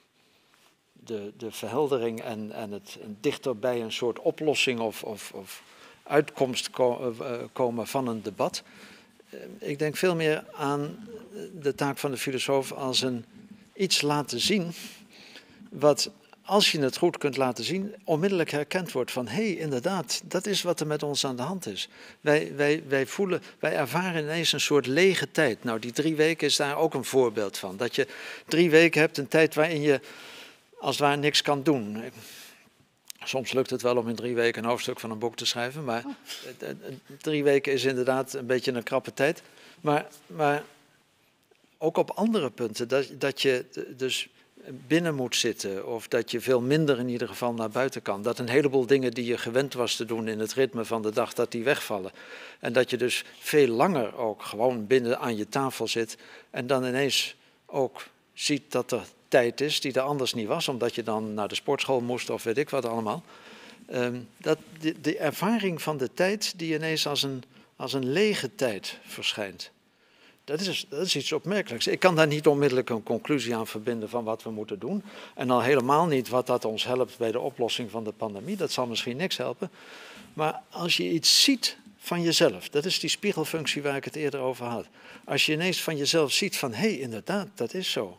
[SPEAKER 4] de, de verheldering en, en het dichter bij een soort oplossing of, of, of uitkomst komen van een debat. Ik denk veel meer aan de taak van de filosoof als een iets laten zien wat, als je het goed kunt laten zien, onmiddellijk herkend wordt van hé, hey, inderdaad, dat is wat er met ons aan de hand is. Wij, wij, wij voelen, wij ervaren ineens een soort lege tijd. Nou, die drie weken is daar ook een voorbeeld van. Dat je drie weken hebt, een tijd waarin je als het ware niks kan doen. Soms lukt het wel om in drie weken een hoofdstuk van een boek te schrijven, maar oh. drie weken is inderdaad een beetje een krappe tijd. Maar, maar ook op andere punten, dat, dat je dus binnen moet zitten of dat je veel minder in ieder geval naar buiten kan. Dat een heleboel dingen die je gewend was te doen in het ritme van de dag, dat die wegvallen. En dat je dus veel langer ook gewoon binnen aan je tafel zit en dan ineens ook ziet dat er tijd is die er anders niet was, omdat je dan naar de sportschool moest of weet ik wat allemaal. Um, dat de, de ervaring van de tijd die ineens als een, als een lege tijd verschijnt. Dat is, dat is iets opmerkelijks. Ik kan daar niet onmiddellijk een conclusie aan verbinden van wat we moeten doen. En al helemaal niet wat dat ons helpt bij de oplossing van de pandemie. Dat zal misschien niks helpen. Maar als je iets ziet van jezelf, dat is die spiegelfunctie waar ik het eerder over had. Als je ineens van jezelf ziet van, hé, hey, inderdaad, dat is zo.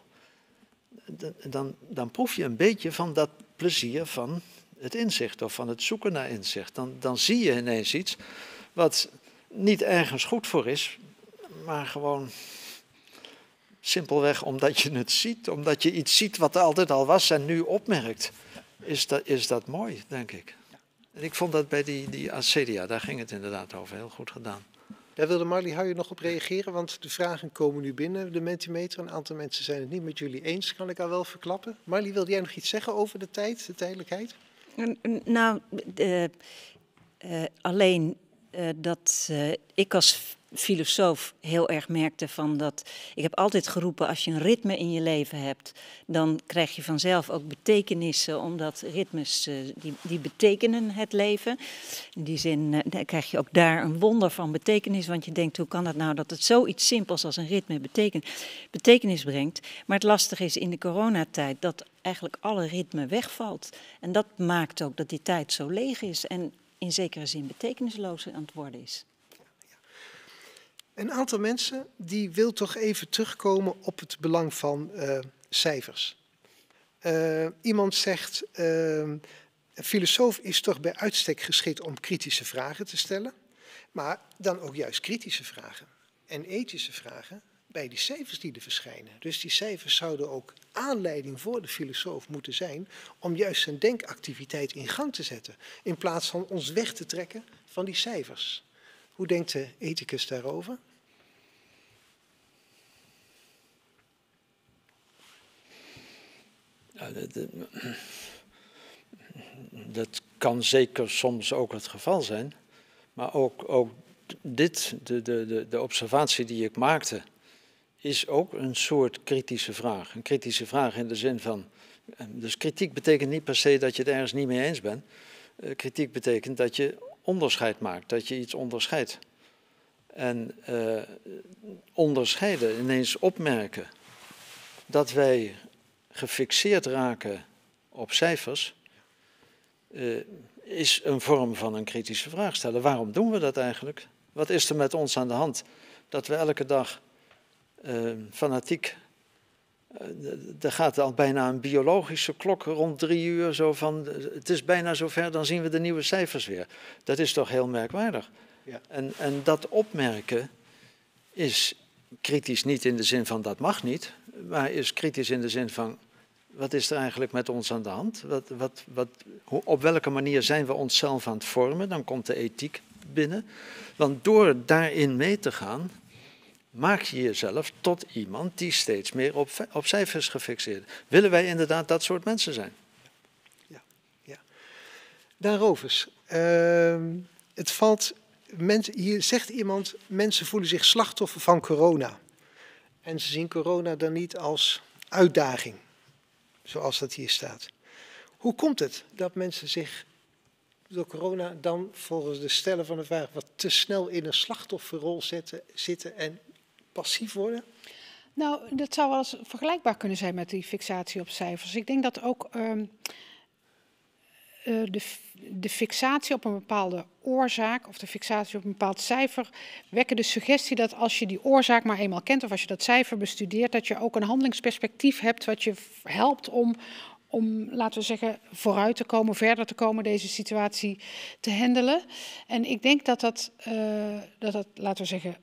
[SPEAKER 4] Dan, dan proef je een beetje van dat plezier van het inzicht of van het zoeken naar inzicht. Dan, dan zie je ineens iets wat niet ergens goed voor is, maar gewoon simpelweg omdat je het ziet, omdat je iets ziet wat er altijd al was en nu opmerkt, is dat, is dat mooi, denk ik. En ik vond dat bij die, die acedia, daar ging het inderdaad over, heel goed gedaan.
[SPEAKER 1] Daar wilde Marley Huijen nog op reageren, want de vragen komen nu binnen, de Mentimeter. Een aantal mensen zijn het niet met jullie eens, kan ik al wel verklappen. Marley, wilde jij nog iets zeggen over de tijd, de tijdelijkheid?
[SPEAKER 2] Nou, uh, uh, alleen uh, dat uh, ik als filosoof heel erg merkte van dat... Ik heb altijd geroepen, als je een ritme in je leven hebt, dan krijg je vanzelf ook betekenissen, omdat ritmes, uh, die, die betekenen het leven. In die zin uh, krijg je ook daar een wonder van betekenis, want je denkt, hoe kan het nou dat het zoiets simpels als een ritme beteken, betekenis brengt. Maar het lastige is in de coronatijd dat eigenlijk alle ritme wegvalt. En dat maakt ook dat die tijd zo leeg is en in zekere zin betekenisloos aan het worden is.
[SPEAKER 1] Een aantal mensen die wil toch even terugkomen op het belang van uh, cijfers. Uh, iemand zegt, uh, een filosoof is toch bij uitstek geschikt om kritische vragen te stellen, maar dan ook juist kritische vragen en ethische vragen bij die cijfers die er verschijnen. Dus die cijfers zouden ook aanleiding voor de filosoof moeten zijn om juist zijn denkactiviteit in gang te zetten, in plaats van ons weg te trekken van die cijfers. Hoe denkt de ethicus daarover?
[SPEAKER 4] Ja, dat, dat kan zeker soms ook het geval zijn. Maar ook, ook dit, de, de, de observatie die ik maakte, is ook een soort kritische vraag. Een kritische vraag in de zin van... Dus kritiek betekent niet per se dat je het ergens niet mee eens bent. Uh, kritiek betekent dat je onderscheid maakt, dat je iets onderscheidt. En uh, onderscheiden, ineens opmerken dat wij gefixeerd raken op cijfers, uh, is een vorm van een kritische vraag stellen. Waarom doen we dat eigenlijk? Wat is er met ons aan de hand dat we elke dag uh, fanatiek, uh, er gaat al bijna een biologische klok rond drie uur, zo van, het is bijna zover, dan zien we de nieuwe cijfers weer. Dat is toch heel merkwaardig. Ja. En, en dat opmerken is kritisch niet in de zin van dat mag niet, maar is kritisch in de zin van wat is er eigenlijk met ons aan de hand? Wat, wat, wat, hoe, op welke manier zijn we onszelf aan het vormen? Dan komt de ethiek binnen. Want door daarin mee te gaan, maak je jezelf tot iemand die steeds meer op, op cijfers gefixeerd is. Willen wij inderdaad dat soort mensen zijn?
[SPEAKER 1] Ja, ja. Daarover. Uh, het valt... Mensen, hier zegt iemand, mensen voelen zich slachtoffer van corona. En ze zien corona dan niet als uitdaging, zoals dat hier staat. Hoe komt het dat mensen zich door corona dan volgens de stellen van de vraag wat te snel in een slachtofferrol zetten, zitten en passief worden?
[SPEAKER 3] Nou, dat zou wel eens vergelijkbaar kunnen zijn met die fixatie op cijfers. Ik denk dat ook um, uh, de, de fixatie op een bepaalde oorzaak of de fixatie op een bepaald cijfer wekken de suggestie dat als je die oorzaak maar eenmaal kent of als je dat cijfer bestudeert, dat je ook een handelingsperspectief hebt wat je helpt om, om, laten we zeggen, vooruit te komen, verder te komen, deze situatie te handelen. En ik denk dat dat, uh, dat, dat laten we zeggen,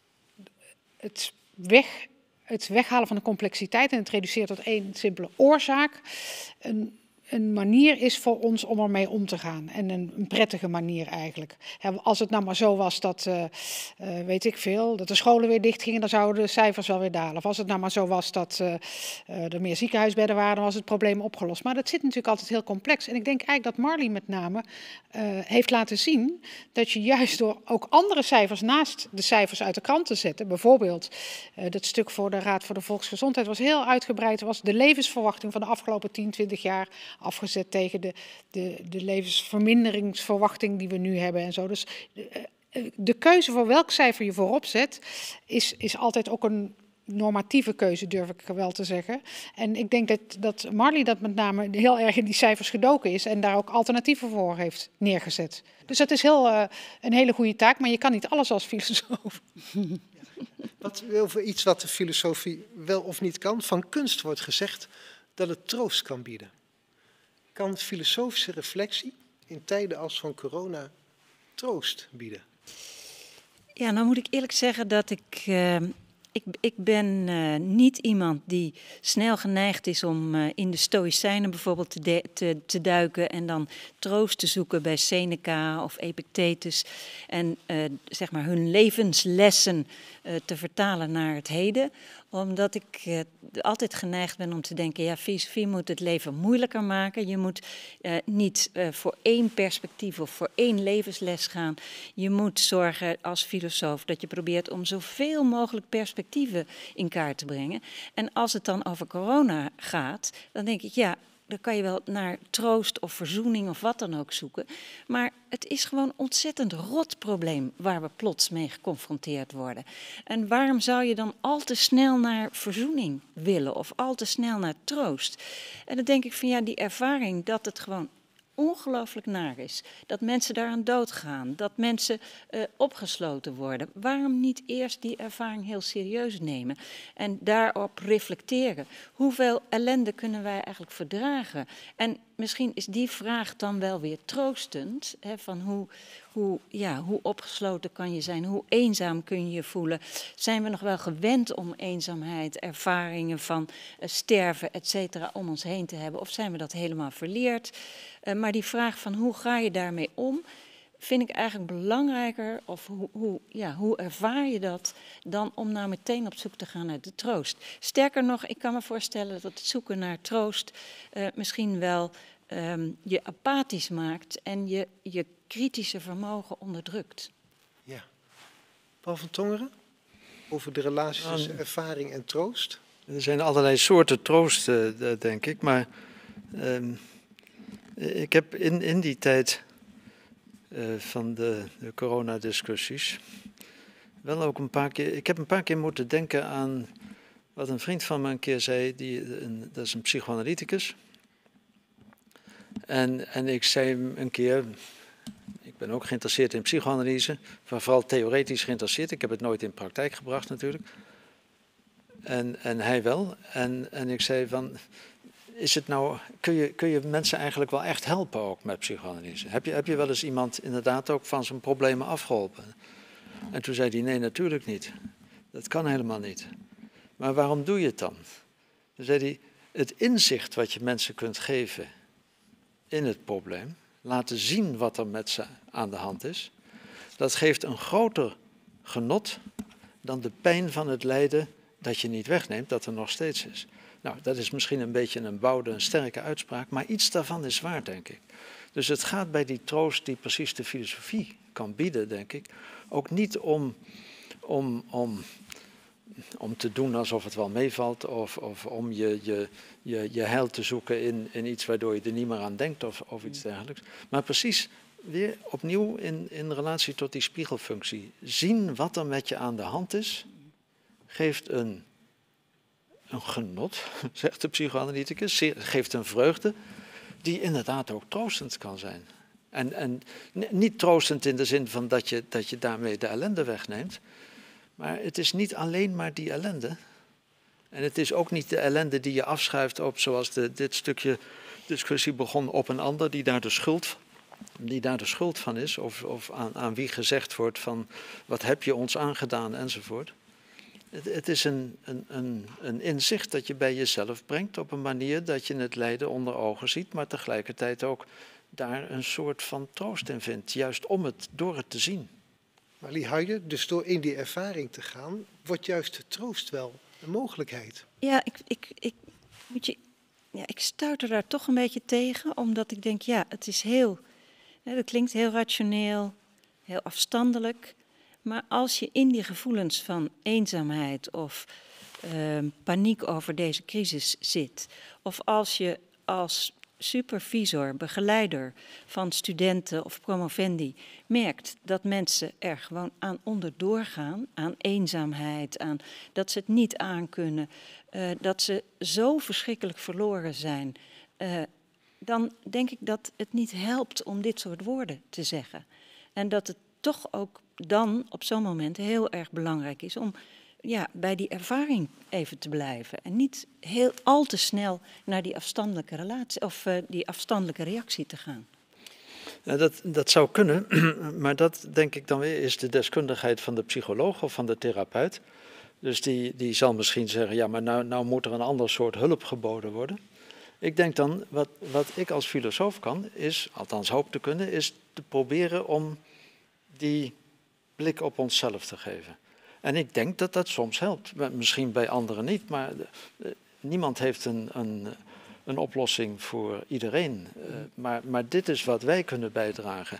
[SPEAKER 3] het, weg, het weghalen van de complexiteit en het reduceren tot één simpele oorzaak een een manier is voor ons om ermee om te gaan. En een, een prettige manier eigenlijk. Ja, als het nou maar zo was dat, uh, uh, weet ik veel, dat de scholen weer dicht gingen, dan zouden de cijfers wel weer dalen. Of als het nou maar zo was dat uh, uh, er meer ziekenhuisbedden waren, dan was het probleem opgelost. Maar dat zit natuurlijk altijd heel complex. En ik denk eigenlijk dat Marley met name uh, heeft laten zien dat je juist door ook andere cijfers naast de cijfers uit de krant te zetten, bijvoorbeeld uh, dat stuk voor de Raad voor de Volksgezondheid was heel uitgebreid, was de levensverwachting van de afgelopen tien, twintig jaar afgezet tegen de, de, de levensverminderingsverwachting die we nu hebben en zo. Dus de, de keuze voor welk cijfer je voorop zet, is, is altijd ook een normatieve keuze, durf ik wel te zeggen. En ik denk dat, dat Marley dat met name heel erg in die cijfers gedoken is en daar ook alternatieven voor heeft neergezet. Dus dat is heel, uh, een hele goede taak, maar je kan niet alles als filosoof.
[SPEAKER 1] Wat, over iets wat de filosofie wel of niet kan. Van kunst wordt gezegd dat het troost kan bieden. Kan filosofische reflectie in tijden als van corona troost bieden?
[SPEAKER 2] Ja, nou moet ik eerlijk zeggen dat ik... Uh, ik, ik ben uh, niet iemand die snel geneigd is om uh, in de Stoïcijnen bijvoorbeeld te, de, te, te duiken en dan troost te zoeken bij Seneca of Epictetus en uh, zeg maar hun levenslessen uh, te vertalen naar het heden. Omdat ik uh, altijd geneigd ben om te denken, ja, filosofie moet het leven moeilijker maken. Je moet uh, niet uh, voor één perspectief of voor één levensles gaan. Je moet zorgen als filosoof dat je probeert om zoveel mogelijk perspectieven in kaart te brengen. En als het dan over corona gaat, dan denk ik, ja, dan kan je wel naar troost of verzoening of wat dan ook zoeken. Maar het is gewoon een ontzettend rot probleem waar we plots mee geconfronteerd worden. En waarom zou je dan al te snel naar verzoening willen of al te snel naar troost? En dan denk ik van ja, die ervaring dat het gewoon ongelooflijk naar is. Dat mensen daaraan doodgaan, dat mensen uh, opgesloten worden. Waarom niet eerst die ervaring heel serieus nemen en daarop reflecteren? Hoeveel ellende kunnen wij eigenlijk verdragen? En misschien is die vraag dan wel weer troostend, hè, van hoe, hoe, ja, hoe opgesloten kan je zijn, hoe eenzaam kun je je voelen? Zijn we nog wel gewend om eenzaamheid, ervaringen van uh, sterven, et cetera, om ons heen te hebben? Of zijn we dat helemaal verleerd? Uh, maar die vraag van hoe ga je daarmee om, vind ik eigenlijk belangrijker, of hoe, hoe, ja, hoe ervaar je dat, dan om nou meteen op zoek te gaan naar de troost. Sterker nog, ik kan me voorstellen dat het zoeken naar troost uh, misschien wel um, je apathisch maakt en je, je kritische vermogen onderdrukt.
[SPEAKER 1] Ja. Paul van Tongeren, over de relatie tussen ervaring en troost?
[SPEAKER 4] Er zijn allerlei soorten troost, uh, denk ik, maar um, ik heb in, in die tijd uh, van de, de coronadiscussies wel ook een paar keer... Ik heb een paar keer moeten denken aan wat een vriend van me een keer zei. Die, een, dat is een psychoanalyticus. En, en ik zei hem een keer... Ik ben ook geïnteresseerd in psychoanalyse. Vooral theoretisch geïnteresseerd. Ik heb het nooit in praktijk gebracht natuurlijk. En, en hij wel. En, en ik zei van... Is het nou, kun, je, kun je mensen eigenlijk wel echt helpen ook met psychoanalyse? Heb je, heb je wel eens iemand inderdaad ook van zijn problemen afgeholpen? En toen zei hij, nee, natuurlijk niet. Dat kan helemaal niet. Maar waarom doe je het dan? Toen zei hij, het inzicht wat je mensen kunt geven in het probleem, laten zien wat er met ze aan de hand is, dat geeft een groter genot dan de pijn van het lijden dat je niet wegneemt, dat er nog steeds is. Nou, dat is misschien een beetje een bouwde, een sterke uitspraak, maar iets daarvan is waar, denk ik. Dus het gaat bij die troost die precies de filosofie kan bieden, denk ik, ook niet om, om, om, om te doen alsof het wel meevalt of, of om je, je, je, je heil te zoeken in, in iets waardoor je er niet meer aan denkt of, of iets dergelijks. Maar precies weer opnieuw in, in relatie tot die spiegelfunctie. Zien wat er met je aan de hand is, geeft een... Een genot, zegt de psychoanalyticus, geeft een vreugde die inderdaad ook troostend kan zijn. En, en niet troostend in de zin van dat je, dat je daarmee de ellende wegneemt, maar het is niet alleen maar die ellende. En het is ook niet de ellende die je afschuift op, zoals de, dit stukje discussie begon, op een ander die daar de schuld, die daar de schuld van is, of, of aan, aan wie gezegd wordt van wat heb je ons aangedaan enzovoort. Het is een, een, een, een inzicht dat je bij jezelf brengt op een manier dat je het lijden onder ogen ziet, maar tegelijkertijd ook daar een soort van troost in vindt, juist om het, door het te zien.
[SPEAKER 1] Marlie Huijen, dus door in die ervaring te gaan, wordt juist de troost wel een mogelijkheid.
[SPEAKER 2] Ja, ik, ik, ik, moet je, ja, ik stuiter daar toch een beetje tegen, omdat ik denk, ja, het is heel, hè, dat klinkt heel rationeel, heel afstandelijk. Maar als je in die gevoelens van eenzaamheid of uh, paniek over deze crisis zit, of als je als supervisor, begeleider van studenten of promovendi merkt dat mensen er gewoon aan onderdoor gaan, aan eenzaamheid, aan dat ze het niet aankunnen, uh, dat ze zo verschrikkelijk verloren zijn, uh, dan denk ik dat het niet helpt om dit soort woorden te zeggen. En dat het toch ook dan op zo'n moment heel erg belangrijk is om ja, bij die ervaring even te blijven. En niet heel al te snel naar die afstandelijke relatie of uh, die afstandelijke reactie te gaan.
[SPEAKER 4] Ja, dat, dat zou kunnen, maar dat denk ik dan weer is de deskundigheid van de psycholoog of van de therapeut. Dus die, die zal misschien zeggen, ja, maar nou, nou moet er een ander soort hulp geboden worden. Ik denk dan, wat, wat ik als filosoof kan, is, althans hoop te kunnen, is te proberen om die blik op onszelf te geven. En ik denk dat dat soms helpt. Misschien bij anderen niet, maar uh, niemand heeft een, een, een oplossing voor iedereen. Uh, maar, maar dit is wat wij kunnen bijdragen.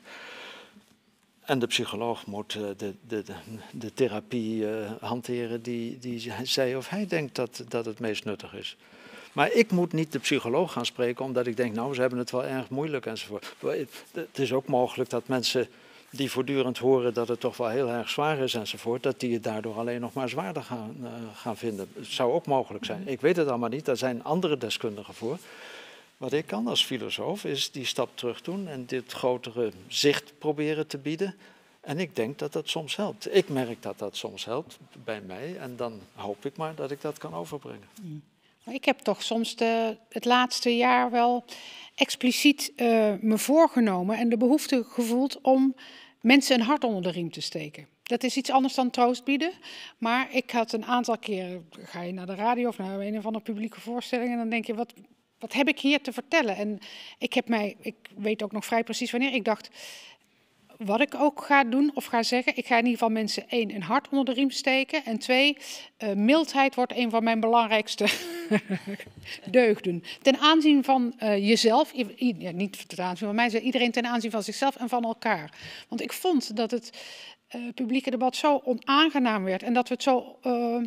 [SPEAKER 4] En de psycholoog moet uh, de, de, de, de therapie uh, hanteren die, die zij of hij denkt dat, dat het meest nuttig is. Maar ik moet niet de psycholoog gaan spreken omdat ik denk, nou, ze hebben het wel erg moeilijk enzovoort. Het is ook mogelijk dat mensen die voortdurend horen dat het toch wel heel erg zwaar is enzovoort, dat die het daardoor alleen nog maar zwaarder gaan, uh, gaan vinden. Het zou ook mogelijk zijn. Ik weet het allemaal niet, daar zijn andere deskundigen voor. Wat ik kan als filosoof is die stap terug doen en dit grotere zicht proberen te bieden. En ik denk dat dat soms helpt. Ik merk dat dat soms helpt bij mij en dan hoop ik maar dat ik dat kan overbrengen.
[SPEAKER 3] Ik heb toch soms de, het laatste jaar wel expliciet uh, me voorgenomen en de behoefte gevoeld om mensen een hart onder de riem te steken. Dat is iets anders dan troost bieden. Maar ik had een aantal keren, ga je naar de radio of naar een of andere publieke voorstelling en dan denk je, wat, wat heb ik hier te vertellen? En ik heb mij, ik weet ook nog vrij precies wanneer, ik dacht, wat ik ook ga doen of ga zeggen, ik ga in ieder geval mensen één, een hart onder de riem steken. En twee, uh, mildheid wordt een van mijn belangrijkste deugden. Ten aanzien van uh, jezelf, ja, niet ten aanzien van mij, iedereen ten aanzien van zichzelf en van elkaar. Want ik vond dat het uh, publieke debat zo onaangenaam werd en dat we het zo uh,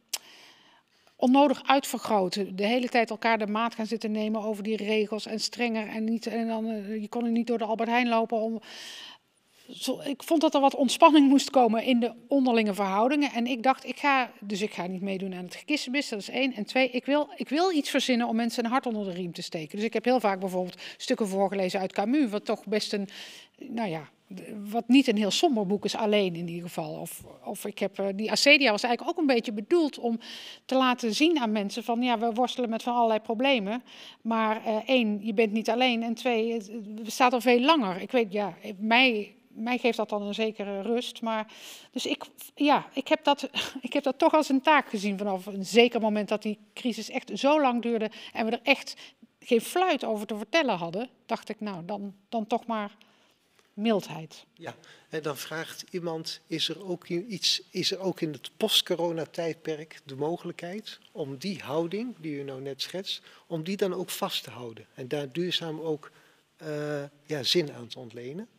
[SPEAKER 3] onnodig uitvergroten. De hele tijd elkaar de maat gaan zitten nemen over die regels en strenger. En, niet, en dan, uh, je kon er niet door de Albert Heijn lopen om... zo, ik vond dat er wat ontspanning moest komen in de onderlinge verhoudingen. En ik dacht, ik ga, dus ik ga niet meedoen aan het gekissenbis, dat is één. En twee, ik wil, ik wil iets verzinnen om mensen een hart onder de riem te steken. Dus ik heb heel vaak bijvoorbeeld stukken voorgelezen uit Camus, wat toch best een, nou ja, wat niet een heel somber boek is, alleen in ieder geval. Of, of ik heb, uh, die Acedia was eigenlijk ook een beetje bedoeld om te laten zien aan mensen van, ja, we worstelen met van allerlei problemen. Maar uh, één, je bent niet alleen. En twee, het, het bestaat al veel langer. Ik weet, ja, mij, mij geeft dat dan een zekere rust. Maar, dus ik, ja, ik heb, dat, ik heb dat toch als een taak gezien vanaf een zeker moment dat die crisis echt zo lang duurde en we er echt geen fluit over te vertellen hadden, dacht ik, nou, dan, dan toch maar mildheid.
[SPEAKER 1] Ja, en dan vraagt iemand, is er ook iets, is er ook in het post-corona-tijdperk de mogelijkheid om die houding, die u nou net schetst, om die dan ook vast te houden en daar duurzaam ook uh, ja, zin aan te ontlenen?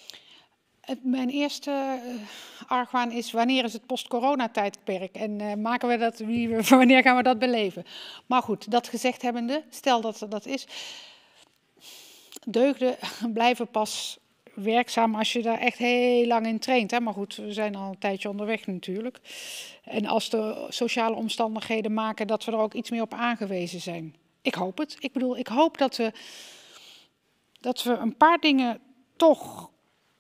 [SPEAKER 3] Mijn eerste uh, argwaan is, wanneer is het post-corona-tijdperk en uh, maken we dat, wie, wanneer gaan we dat beleven? Maar goed, dat gezegd hebbende, stel dat er dat is, deugden blijven pas werkzaam als je daar echt heel lang in traint. Hè? Maar goed, we zijn al een tijdje onderweg natuurlijk. En als de sociale omstandigheden maken dat we er ook iets meer op aangewezen zijn. Ik hoop het. Ik bedoel, ik hoop dat we, dat we een paar dingen toch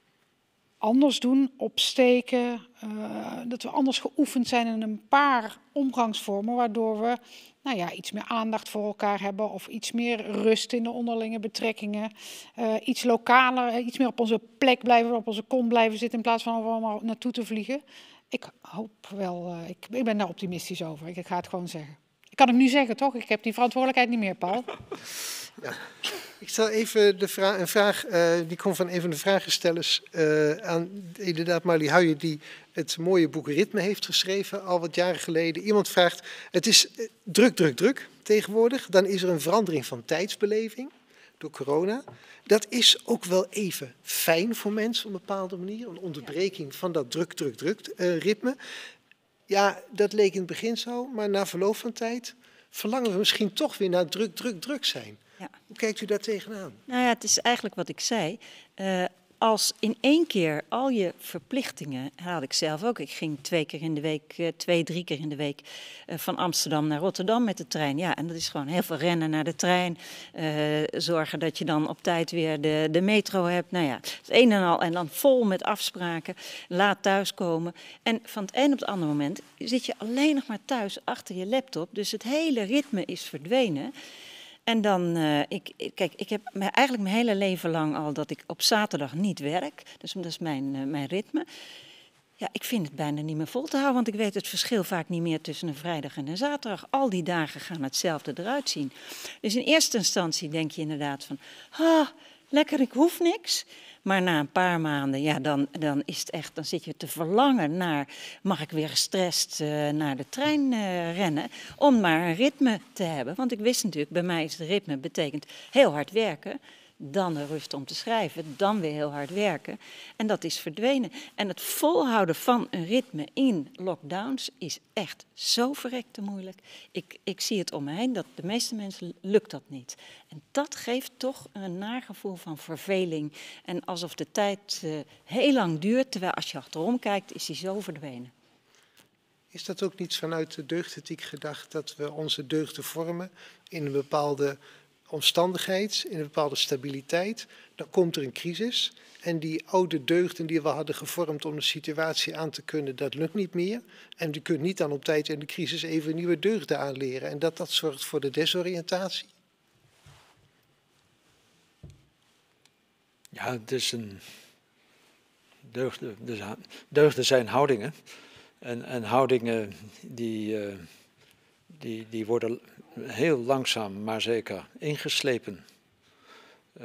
[SPEAKER 3] anders doen, opsteken. Uh, dat we anders geoefend zijn in een paar omgangsvormen, waardoor we nou ja, iets meer aandacht voor elkaar hebben of iets meer rust in de onderlinge betrekkingen. Uh, iets lokaler, iets meer op onze plek blijven, op onze kont blijven zitten in plaats van allemaal naartoe te vliegen. Ik hoop wel, uh, ik, ik ben daar optimistisch over. Ik, ik ga het gewoon zeggen. Ik kan het nu zeggen, toch? Ik heb die verantwoordelijkheid niet meer, Paul.
[SPEAKER 1] Ja. Ik stel even de vraag, een vraag, uh, die komt van een van de vragenstellers uh, aan inderdaad Marlie Huijen, die het mooie boek Ritme heeft geschreven, al wat jaren geleden. Iemand vraagt, het is druk, druk, druk tegenwoordig. Dan is er een verandering van tijdsbeleving door corona. Dat is ook wel even fijn voor mensen op een bepaalde manier. Een onderbreking van dat druk, druk, druk uh, ritme. Ja, dat leek in het begin zo, maar na verloop van tijd verlangen we misschien toch weer naar druk, druk, druk zijn. Ja. Hoe kijkt u daar tegenaan?
[SPEAKER 2] Nou ja, het is eigenlijk wat ik zei. Uh, als in één keer al je verplichtingen, had ik zelf ook. Ik ging twee keer in de week, uh, twee, drie keer in de week uh, van Amsterdam naar Rotterdam met de trein. Ja, en dat is gewoon heel veel rennen naar de trein. Uh, zorgen dat je dan op tijd weer de, de metro hebt. Nou ja, het een en al. En dan vol met afspraken. Laat thuiskomen. En van het een op het andere moment zit je alleen nog maar thuis achter je laptop. Dus het hele ritme is verdwenen. En dan, uh, ik, kijk, ik heb eigenlijk mijn hele leven lang al dat ik op zaterdag niet werk. Dus dat is mijn, uh, mijn ritme. Ja, ik vind het bijna niet meer vol te houden, want ik weet het verschil vaak niet meer tussen een vrijdag en een zaterdag. Al die dagen gaan hetzelfde eruit zien. Dus in eerste instantie denk je inderdaad van, ah, lekker, ik hoef niks. Maar na een paar maanden, ja, dan, dan is het echt, dan zit je te verlangen naar, mag ik weer gestrest uh, naar de trein uh, rennen, om maar een ritme te hebben. Want ik wist natuurlijk, bij mij is het ritme betekent heel hard werken, dan de rust om te schrijven, dan weer heel hard werken. En dat is verdwenen. En het volhouden van een ritme in lockdowns is echt zo verrekte moeilijk. Ik, ik zie het om me heen, dat de meeste mensen lukt dat niet. En dat geeft toch een nagevoel van verveling. En alsof de tijd uh, heel lang duurt, terwijl als je achterom kijkt, is die zo verdwenen.
[SPEAKER 1] Is dat ook niet vanuit de deugdethiek gedacht, dat we onze deugden vormen in een bepaalde omstandigheid, in een bepaalde stabiliteit, dan komt er een crisis en die oude deugden die we hadden gevormd om de situatie aan te kunnen, dat lukt niet meer. En je kunt niet dan op tijd in de crisis even nieuwe deugden aanleren en dat dat zorgt voor de desoriëntatie.
[SPEAKER 4] Ja, het is een deugden, dus deugden zijn houdingen en, en houdingen die, uh, die, die worden heel langzaam, maar zeker ingeslepen. Uh,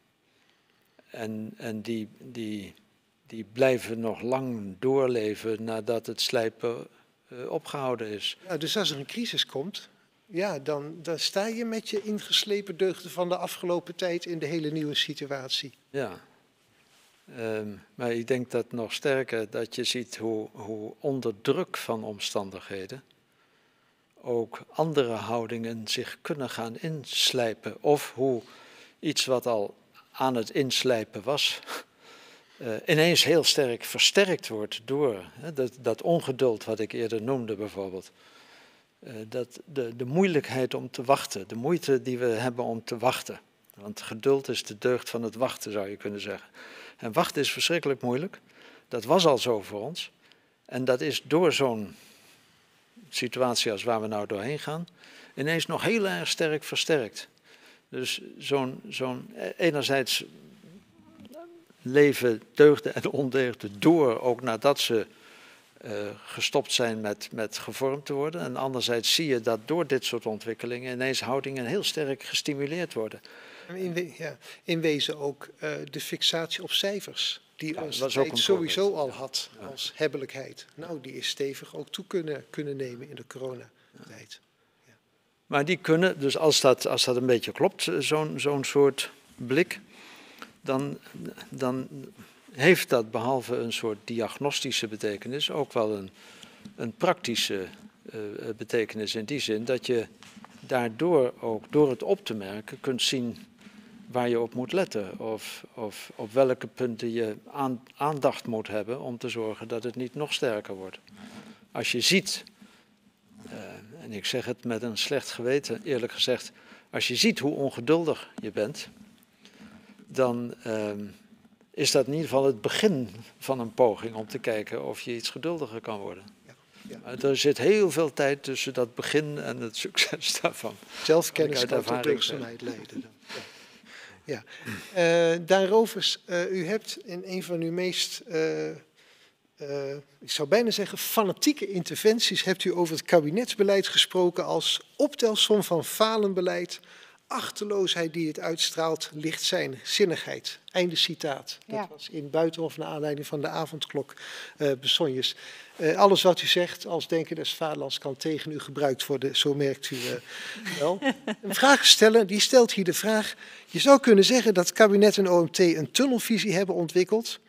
[SPEAKER 4] en en die, die, die blijven nog lang doorleven nadat het slijpen uh, opgehouden is.
[SPEAKER 1] Ja, dus als er een crisis komt, ja, dan, dan sta je met je ingeslepen deugden van de afgelopen tijd in de hele nieuwe situatie.
[SPEAKER 4] Ja, um, maar ik denk dat nog sterker dat je ziet hoe, hoe onder druk van omstandigheden ook andere houdingen zich kunnen gaan inslijpen. Of hoe iets wat al aan het inslijpen was, uh, ineens heel sterk versterkt wordt door hè, dat, dat ongeduld wat ik eerder noemde bijvoorbeeld. Uh, dat de, de moeilijkheid om te wachten, de moeite die we hebben om te wachten. Want geduld is de deugd van het wachten, zou je kunnen zeggen. En wachten is verschrikkelijk moeilijk. Dat was al zo voor ons. En dat is door zo'n situatie als waar we nou doorheen gaan, ineens nog heel erg sterk versterkt. Dus zo'n, zo'n enerzijds leven deugden en ondeugden door, ook nadat ze uh, gestopt zijn met, met gevormd te worden. En anderzijds zie je dat door dit soort ontwikkelingen ineens houdingen heel sterk gestimuleerd worden.
[SPEAKER 1] In, we, ja, in wezen ook uh, de fixatie op cijfers, die
[SPEAKER 4] ja,
[SPEAKER 1] ons
[SPEAKER 4] ook
[SPEAKER 1] sowieso al had als ja. hebbelijkheid. Nou, die is stevig ook toe kunnen, kunnen nemen in de coronatijd. Ja.
[SPEAKER 4] Maar die kunnen, dus als dat, als dat een beetje klopt, zo'n zo'n soort blik, dan, dan heeft dat behalve een soort diagnostische betekenis ook wel een, een praktische uh, betekenis in die zin dat je daardoor ook door het op te merken kunt zien waar je op moet letten of, of op welke punten je aan, aandacht moet hebben om te zorgen dat het niet nog sterker wordt. Als je ziet, uh, en ik zeg het met een slecht geweten eerlijk gezegd, als je ziet hoe ongeduldig je bent, dan uh, is dat in ieder geval het begin van een poging om te kijken of je iets geduldiger kan worden. Ja, ja. Er zit heel veel tijd tussen dat begin en het succes daarvan.
[SPEAKER 1] Zelfkennis kan tot deugdzaamheid leiden. Ja. Ja. Uh, Daan Rovers, uh, u hebt in een van uw meest, uh, uh, ik zou bijna zeggen, fanatieke interventies, hebt u over het kabinetsbeleid gesproken als optelsom van falend beleid, achterloosheid die het uitstraalt, lichtzinnigheid. Einde citaat. Dat ja. was in Buitenhof naar aanleiding van de avondklok uh, besonjes. Uh, alles wat u zegt als Denken des Vaderlands kan tegen u gebruikt worden, zo merkt u uh, wel. Een vraag stellen, die stelt hier de vraag, je zou kunnen zeggen dat het kabinet en O M T een tunnelvisie hebben ontwikkeld.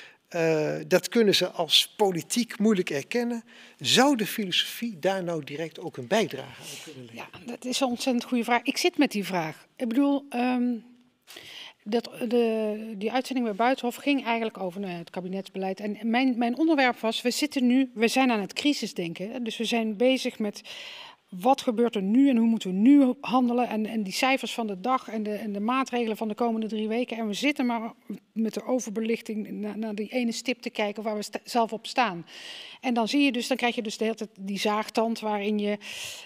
[SPEAKER 1] Uh, dat kunnen ze als politiek moeilijk erkennen. Zou de filosofie daar nou direct ook een bijdrage aan kunnen leveren?
[SPEAKER 3] Ja, dat is een ontzettend goede vraag. Ik zit met die vraag. Ik bedoel, um, dat, de, die uitzending bij Buitenhof ging eigenlijk over nou, het kabinetsbeleid. En mijn, mijn onderwerp was, we zitten nu, we zijn aan het crisisdenken. Dus we zijn bezig met wat gebeurt er nu en hoe moeten we nu handelen. En, en die cijfers van de dag en de, en de maatregelen van de komende drie weken. En we zitten maar met de overbelichting naar, naar die ene stip te kijken waar we st- zelf op staan. En dan zie je dus, dan krijg je dus de hele tijd die zaagtand waarin je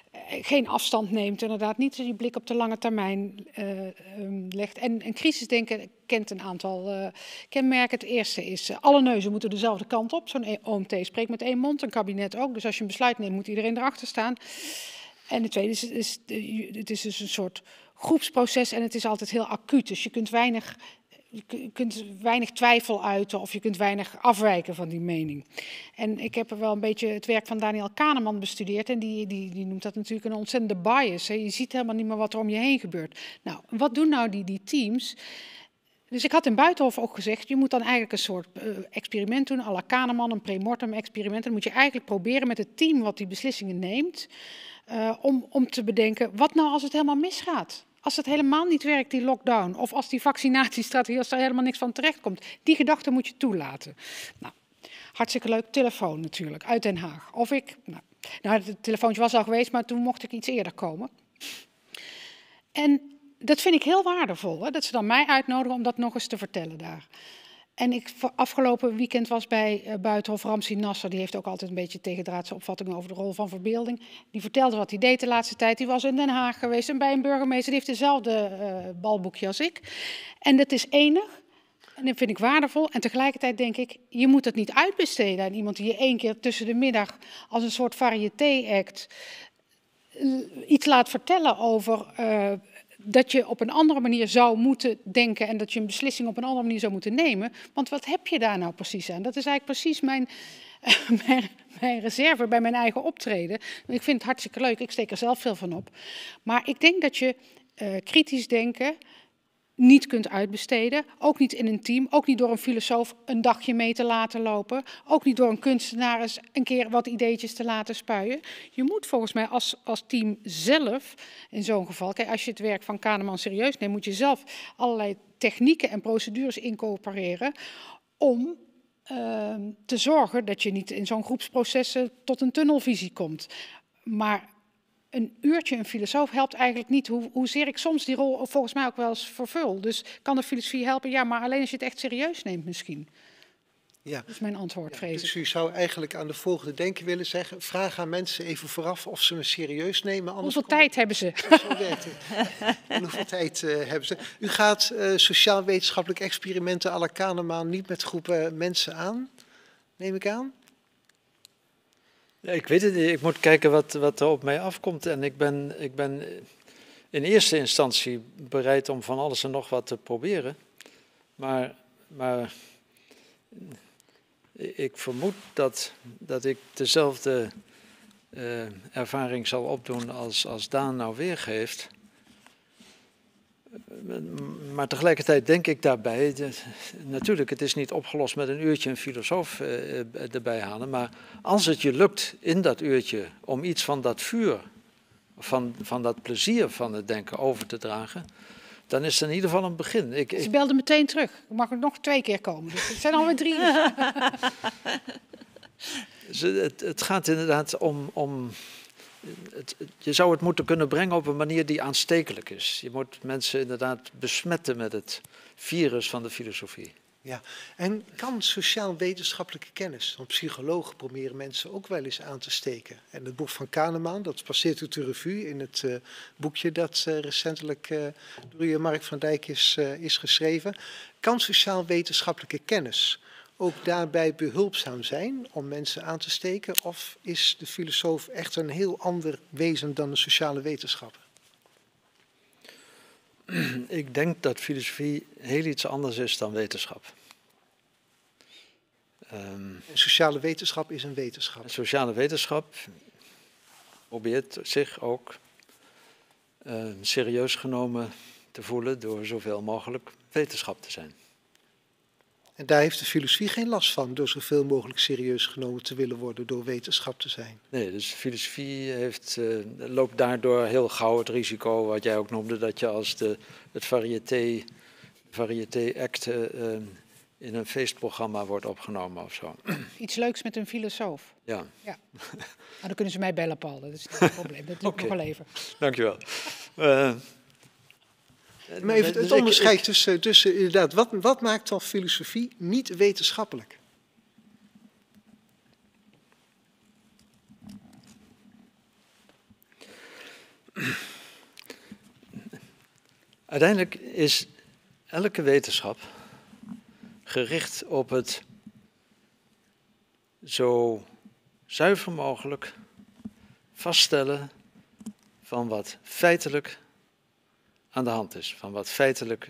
[SPEAKER 3] geen afstand neemt. Inderdaad, niet die blik op de lange termijn uh, um, legt. En, en crisisdenken kent een aantal uh, kenmerken. Het eerste is, uh, alle neuzen moeten dezelfde kant op. Zo'n O M T spreekt met één mond, een kabinet ook. Dus als je een besluit neemt, moet iedereen erachter staan. En het tweede is, is, het is dus een soort groepsproces en het is altijd heel acuut. Dus je kunt weinig, je kunt weinig twijfel uiten of je kunt weinig afwijken van die mening. En ik heb er wel een beetje het werk van Daniel Kahneman bestudeerd en die, die, die noemt dat natuurlijk een ontzettende bias. Hè. Je ziet helemaal niet meer wat er om je heen gebeurt. Nou, wat doen nou die, die teams? Dus ik had in Buitenhof ook gezegd, je moet dan eigenlijk een soort uh, experiment doen, à la Kahneman, een premortem experiment. En dan moet je eigenlijk proberen met het team wat die beslissingen neemt, Uh, om, om te bedenken, wat nou als het helemaal misgaat? Als het helemaal niet werkt, die lockdown, of als die vaccinatiestrategie, als er helemaal niks van terecht komt. Die gedachte moet je toelaten. Nou, hartstikke leuk, telefoon natuurlijk, uit Den Haag. Of ik, nou, nou het telefoontje was al geweest, maar toen mocht ik iets eerder komen. En dat vind ik heel waardevol, hè, dat ze dan mij uitnodigen om dat nog eens te vertellen daar. En ik afgelopen weekend was bij uh, Buitenhof Ramsi Nasser, die heeft ook altijd een beetje tegendraadse opvattingen over de rol van verbeelding. Die vertelde wat hij deed de laatste tijd. Die was in Den Haag geweest en bij een burgemeester, die heeft dezelfde uh, balboekje als ik. En dat is enig en dat vind ik waardevol. En tegelijkertijd denk ik, je moet het niet uitbesteden aan iemand die je één keer tussen de middag als een soort variété-act uh, iets laat vertellen over Uh, dat je op een andere manier zou moeten denken en dat je een beslissing op een andere manier zou moeten nemen. Want wat heb je daar nou precies aan? Dat is eigenlijk precies mijn, uh, mijn, mijn reserve bij mijn eigen optreden. Ik vind het hartstikke leuk, ik steek er zelf veel van op. Maar ik denk dat je uh, kritisch denken niet kunt uitbesteden. Ook niet in een team, ook niet door een filosoof een dagje mee te laten lopen. Ook niet door een kunstenaar eens een keer wat ideetjes te laten spuien. Je moet volgens mij als, als team zelf, in zo'n geval, kijk, als je het werk van Kahneman serieus neemt, moet je zelf allerlei technieken en procedures incorporeren om uh, te zorgen dat je niet in zo'n groepsprocessen tot een tunnelvisie komt. Maar een uurtje een filosoof helpt eigenlijk niet, hoe, hoezeer ik soms die rol volgens mij ook wel eens vervul. Dus kan de filosofie helpen? Ja, maar alleen als je het echt serieus neemt misschien.
[SPEAKER 1] Ja.
[SPEAKER 3] Dat is mijn antwoord,
[SPEAKER 1] Ja,
[SPEAKER 3] vrees
[SPEAKER 1] dus
[SPEAKER 3] ik.
[SPEAKER 1] u zou eigenlijk aan de volgende denken willen zeggen, vraag aan mensen even vooraf of ze me serieus nemen.
[SPEAKER 3] Hoeveel tijd hebben ze?
[SPEAKER 1] Zo werkt het. En hoeveel tijd uh, hebben ze? U gaat uh, sociaal-wetenschappelijke experimenten à la Kahneman niet met groepen mensen aan, neem ik aan?
[SPEAKER 4] Ja, ik weet het niet. Ik moet kijken wat, wat er op mij afkomt. En ik ben, ik ben in eerste instantie bereid om van alles en nog wat te proberen. Maar, maar ik vermoed dat, dat ik dezelfde uh, ervaring zal opdoen als, als Daan nou weergeeft. Maar tegelijkertijd denk ik daarbij, de, natuurlijk, het is niet opgelost met een uurtje een filosoof uh, erbij halen, maar als het je lukt in dat uurtje om iets van dat vuur, van, van dat plezier van het denken over te dragen, dan is het in ieder geval een begin. Ik,
[SPEAKER 3] Ze
[SPEAKER 4] ik...
[SPEAKER 3] belde meteen terug. Ik mag er nog twee keer komen. Dus het zijn alweer drie.
[SPEAKER 4] het, het gaat inderdaad om... om Het, je zou het moeten kunnen brengen op een manier die aanstekelijk is. Je moet mensen inderdaad besmetten met het virus van de filosofie.
[SPEAKER 1] Ja, en kan sociaal-wetenschappelijke kennis, want psychologen proberen mensen ook wel eens aan te steken. En het boek van Kahneman, dat passeert u de revue in het uh, boekje dat uh, recentelijk uh, door u, Mark van Dijk is, uh, is geschreven. Kan sociaal-wetenschappelijke kennis ook daarbij behulpzaam zijn om mensen aan te steken? Of is de filosoof echt een heel ander wezen dan de sociale wetenschapper?
[SPEAKER 4] Ik denk dat filosofie heel iets anders is dan wetenschap.
[SPEAKER 1] Um, sociale wetenschap is een wetenschap.
[SPEAKER 4] Sociale wetenschap probeert zich ook uh, serieus genomen te voelen door zoveel mogelijk wetenschap te zijn.
[SPEAKER 1] En daar heeft de filosofie geen last van, door zoveel mogelijk serieus genomen te willen worden door wetenschap te zijn.
[SPEAKER 4] Nee, dus filosofie heeft, uh, loopt daardoor heel gauw het risico, wat jij ook noemde, dat je als de, het variété, variété act uh, in een feestprogramma wordt opgenomen of zo.
[SPEAKER 3] Iets leuks met een filosoof.
[SPEAKER 4] Ja.
[SPEAKER 3] Ja. Nou, dan kunnen ze mij bellen, Paul. Dat is niet een probleem. Dat lukt
[SPEAKER 4] Okay.
[SPEAKER 3] nog wel even.
[SPEAKER 4] Dankjewel. Uh,
[SPEAKER 1] Maar even het onderscheid tussen, tussen inderdaad, wat, wat maakt dan filosofie niet wetenschappelijk?
[SPEAKER 4] Uiteindelijk is elke wetenschap gericht op het zo zuiver mogelijk vaststellen van wat feitelijk aan de hand is, van wat feitelijk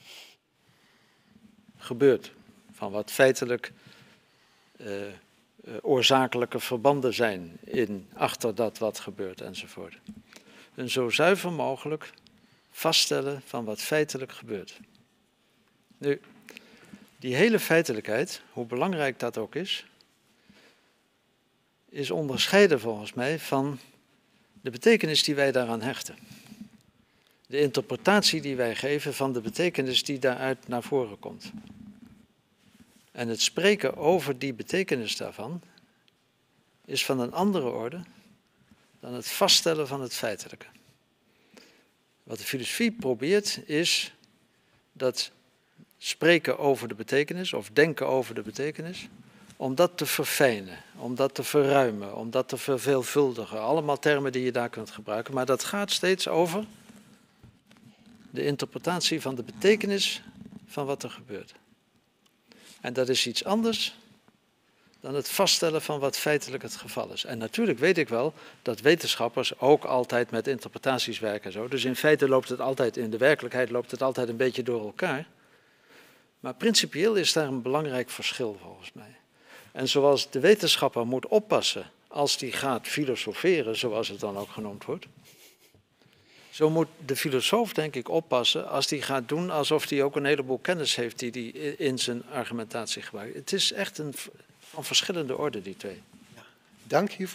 [SPEAKER 4] gebeurt, van wat feitelijk uh, uh, oorzakelijke verbanden zijn in, achter dat wat gebeurt enzovoort. Een zo zuiver mogelijk vaststellen van wat feitelijk gebeurt. Nu, die hele feitelijkheid, hoe belangrijk dat ook is, is onderscheiden volgens mij van de betekenis die wij daaraan hechten. De interpretatie die wij geven van de betekenis die daaruit naar voren komt. En het spreken over die betekenis daarvan is van een andere orde dan het vaststellen van het feitelijke. Wat de filosofie probeert is dat spreken over de betekenis of denken over de betekenis, om dat te verfijnen, om dat te verruimen, om dat te verveelvuldigen. Allemaal termen die je daar kunt gebruiken, maar dat gaat steeds over de interpretatie van de betekenis van wat er gebeurt. En dat is iets anders dan het vaststellen van wat feitelijk het geval is. En natuurlijk weet ik wel dat wetenschappers ook altijd met interpretaties werken en zo. Dus in feite loopt het altijd, in de werkelijkheid loopt het altijd een beetje door elkaar. Maar principieel is daar een belangrijk verschil volgens mij. En zoals de wetenschapper moet oppassen als die gaat filosoferen, zoals het dan ook genoemd wordt, zo moet de filosoof denk ik oppassen als die gaat doen alsof hij ook een heleboel kennis heeft die hij in zijn argumentatie gebruikt. Het is echt een van verschillende orde, die twee.
[SPEAKER 1] Ja, dank hiervoor.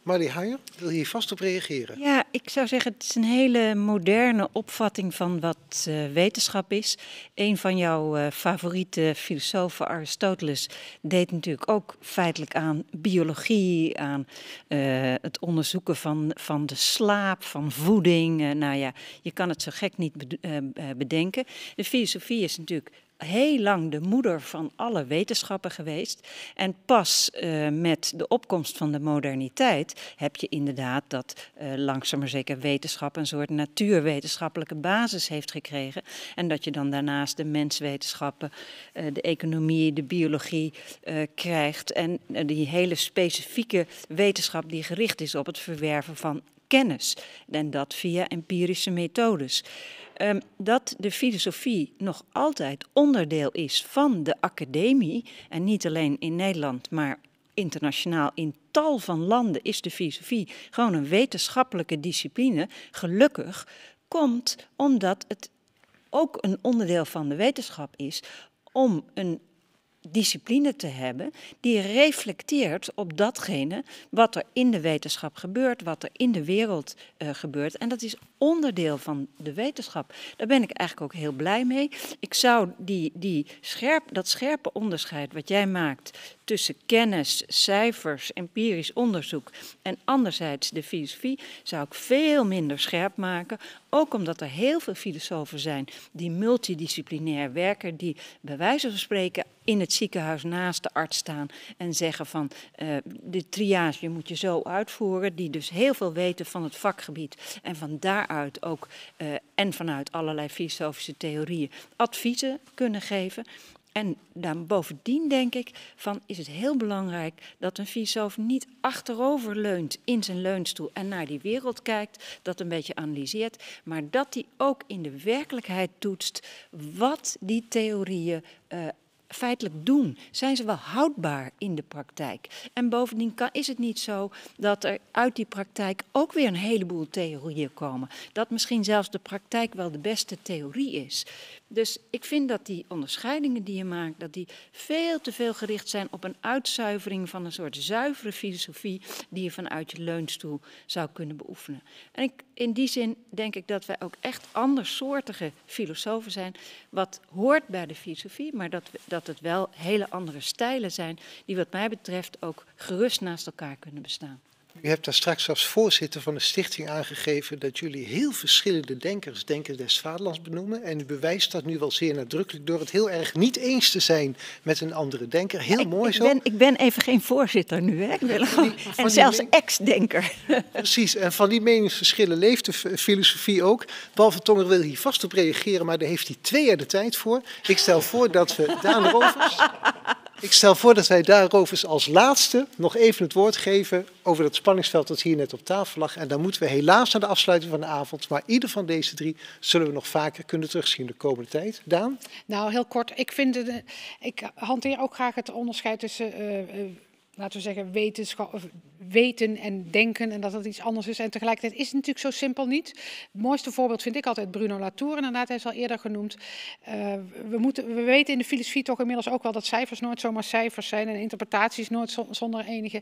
[SPEAKER 1] Marlie Huijer, wil je hier vast op reageren?
[SPEAKER 2] Ja, ik zou zeggen, het is een hele moderne opvatting van wat uh, wetenschap is. Een van jouw uh, favoriete filosofen, Aristoteles, deed natuurlijk ook feitelijk aan biologie, aan uh, het onderzoeken van, van de slaap, van voeding. Uh, nou ja, je kan het zo gek niet bedenken. De filosofie is natuurlijk heel lang de moeder van alle wetenschappen geweest. En pas uh, met de opkomst van de moderniteit heb je inderdaad dat uh, langzaam maar zeker wetenschap een soort natuurwetenschappelijke basis heeft gekregen. En dat je dan daarnaast de menswetenschappen, uh, de economie, de biologie uh, krijgt. En uh, die hele specifieke wetenschap die gericht is op het verwerven van kennis. En dat via empirische methodes. Um, dat de filosofie nog altijd onderdeel is van de academie, en niet alleen in Nederland, maar internationaal in tal van landen is de filosofie gewoon een wetenschappelijke discipline, gelukkig, komt omdat het ook een onderdeel van de wetenschap is om een discipline te hebben die reflecteert op datgene wat er in de wetenschap gebeurt, wat er in de wereld uh, gebeurt. En dat is onderdeel van de wetenschap. Daar ben ik eigenlijk ook heel blij mee. Ik zou die, die scherp, dat scherpe onderscheid wat jij maakt tussen kennis, cijfers, empirisch onderzoek en anderzijds de filosofie, zou ik veel minder scherp maken. Ook omdat er heel veel filosofen zijn die multidisciplinair werken, die bij wijze van spreken in het ziekenhuis naast de arts staan en zeggen van uh, de triage moet je zo uitvoeren, die dus heel veel weten van het vakgebied en van daaruit ook uh, en vanuit allerlei filosofische theorieën adviezen kunnen geven. En dan bovendien denk ik van is het heel belangrijk dat een filosoof niet achterover leunt in zijn leunstoel en naar die wereld kijkt, dat een beetje analyseert, maar dat hij ook in de werkelijkheid toetst wat die theorieën uh, feitelijk doen. Zijn ze wel houdbaar in de praktijk? En bovendien kan, is het niet zo dat er uit die praktijk ook weer een heleboel theorieën komen. Dat misschien zelfs de praktijk wel de beste theorie is. Dus ik vind dat die onderscheidingen die je maakt, dat die veel te veel gericht zijn op een uitzuivering van een soort zuivere filosofie die je vanuit je leunstoel zou kunnen beoefenen. En ik, in die zin denk ik dat wij ook echt andersoortige filosofen zijn, wat hoort bij de filosofie, maar dat, dat het wel hele andere stijlen zijn die wat mij betreft ook gerust naast elkaar kunnen bestaan.
[SPEAKER 1] U hebt daar straks als voorzitter van de stichting aangegeven dat jullie heel verschillende denkers, denkers des vaderlands benoemen. En u bewijst dat nu wel zeer nadrukkelijk door het heel erg niet eens te zijn met een andere denker. Heel
[SPEAKER 2] ik,
[SPEAKER 1] mooi
[SPEAKER 2] ik
[SPEAKER 1] zo.
[SPEAKER 2] Ben, ik ben even geen voorzitter nu, hè? Ik ben gewoon, en zelfs ex-denker.
[SPEAKER 1] Precies, en van die meningsverschillen leeft de filosofie ook. Paul van Tongeren wil hier vast op reageren, maar daar heeft hij twee jaar de tijd voor. Ik stel voor dat we Daan Rovers... Ik stel voor dat wij daarover als laatste nog even het woord geven over dat spanningsveld dat hier net op tafel lag. En dan moeten we helaas naar de afsluiting van de avond. Maar ieder van deze drie zullen we nog vaker kunnen terugzien de komende tijd. Daan?
[SPEAKER 3] Nou, heel kort. Ik, vind het, ik hanteer ook graag het onderscheid tussen, uh, uh, laten we zeggen, wetenschap, weten en denken. En dat het iets anders is. En tegelijkertijd is het natuurlijk zo simpel niet. Het mooiste voorbeeld vind ik altijd Bruno Latour. Inderdaad, hij is al eerder genoemd. Uh, we, moeten, we weten in de filosofie toch inmiddels ook wel dat cijfers nooit zomaar cijfers zijn. En interpretaties nooit zo, zonder enige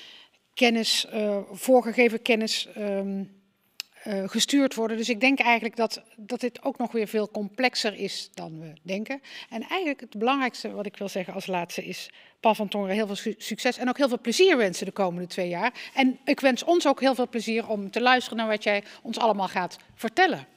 [SPEAKER 3] kennis, uh, voorgegeven kennis um, uh, gestuurd worden. Dus ik denk eigenlijk dat, dat dit ook nog weer veel complexer is dan we denken. En eigenlijk het belangrijkste wat ik wil zeggen als laatste is Paul van Tongeren heel veel su succes en ook heel veel plezier wensen de komende twee jaar. En ik wens ons ook heel veel plezier om te luisteren naar wat jij ons allemaal gaat vertellen.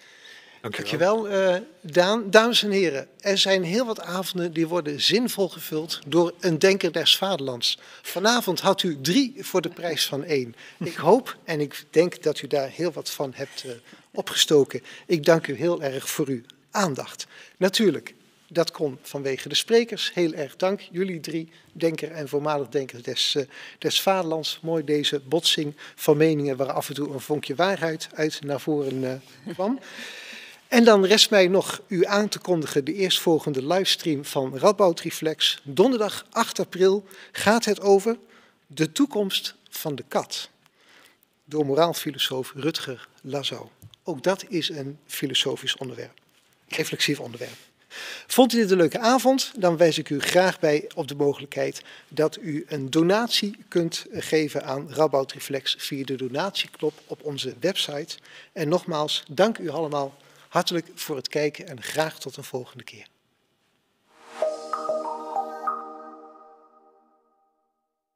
[SPEAKER 1] Dankjewel, Dankjewel uh, Daan. Dames en heren, er zijn heel wat avonden die worden zinvol gevuld door een denker des vaderlands. Vanavond had u drie voor de prijs van één. Ik hoop en ik denk dat u daar heel wat van hebt uh, opgestoken. Ik dank u heel erg voor uw aandacht. Natuurlijk, dat kon vanwege de sprekers. Heel erg dank, jullie drie, denker en voormalig denker des, uh, des vaderlands. Mooi deze botsing van meningen waar af en toe een vonkje waarheid uit naar voren uh, kwam. En dan rest mij nog u aan te kondigen de eerstvolgende livestream van Radboud Reflex. Donderdag acht april gaat het over de toekomst van de kat. Door moraalfilosoof Rutger Lazau. Ook dat is een filosofisch onderwerp. Reflexief onderwerp. Vond u dit een leuke avond? Dan wijs ik u graag bij op de mogelijkheid dat u een donatie kunt geven aan Radboud Reflex via de donatieknop op onze website. En nogmaals, dank u allemaal hartelijk voor het kijken en graag tot een volgende keer.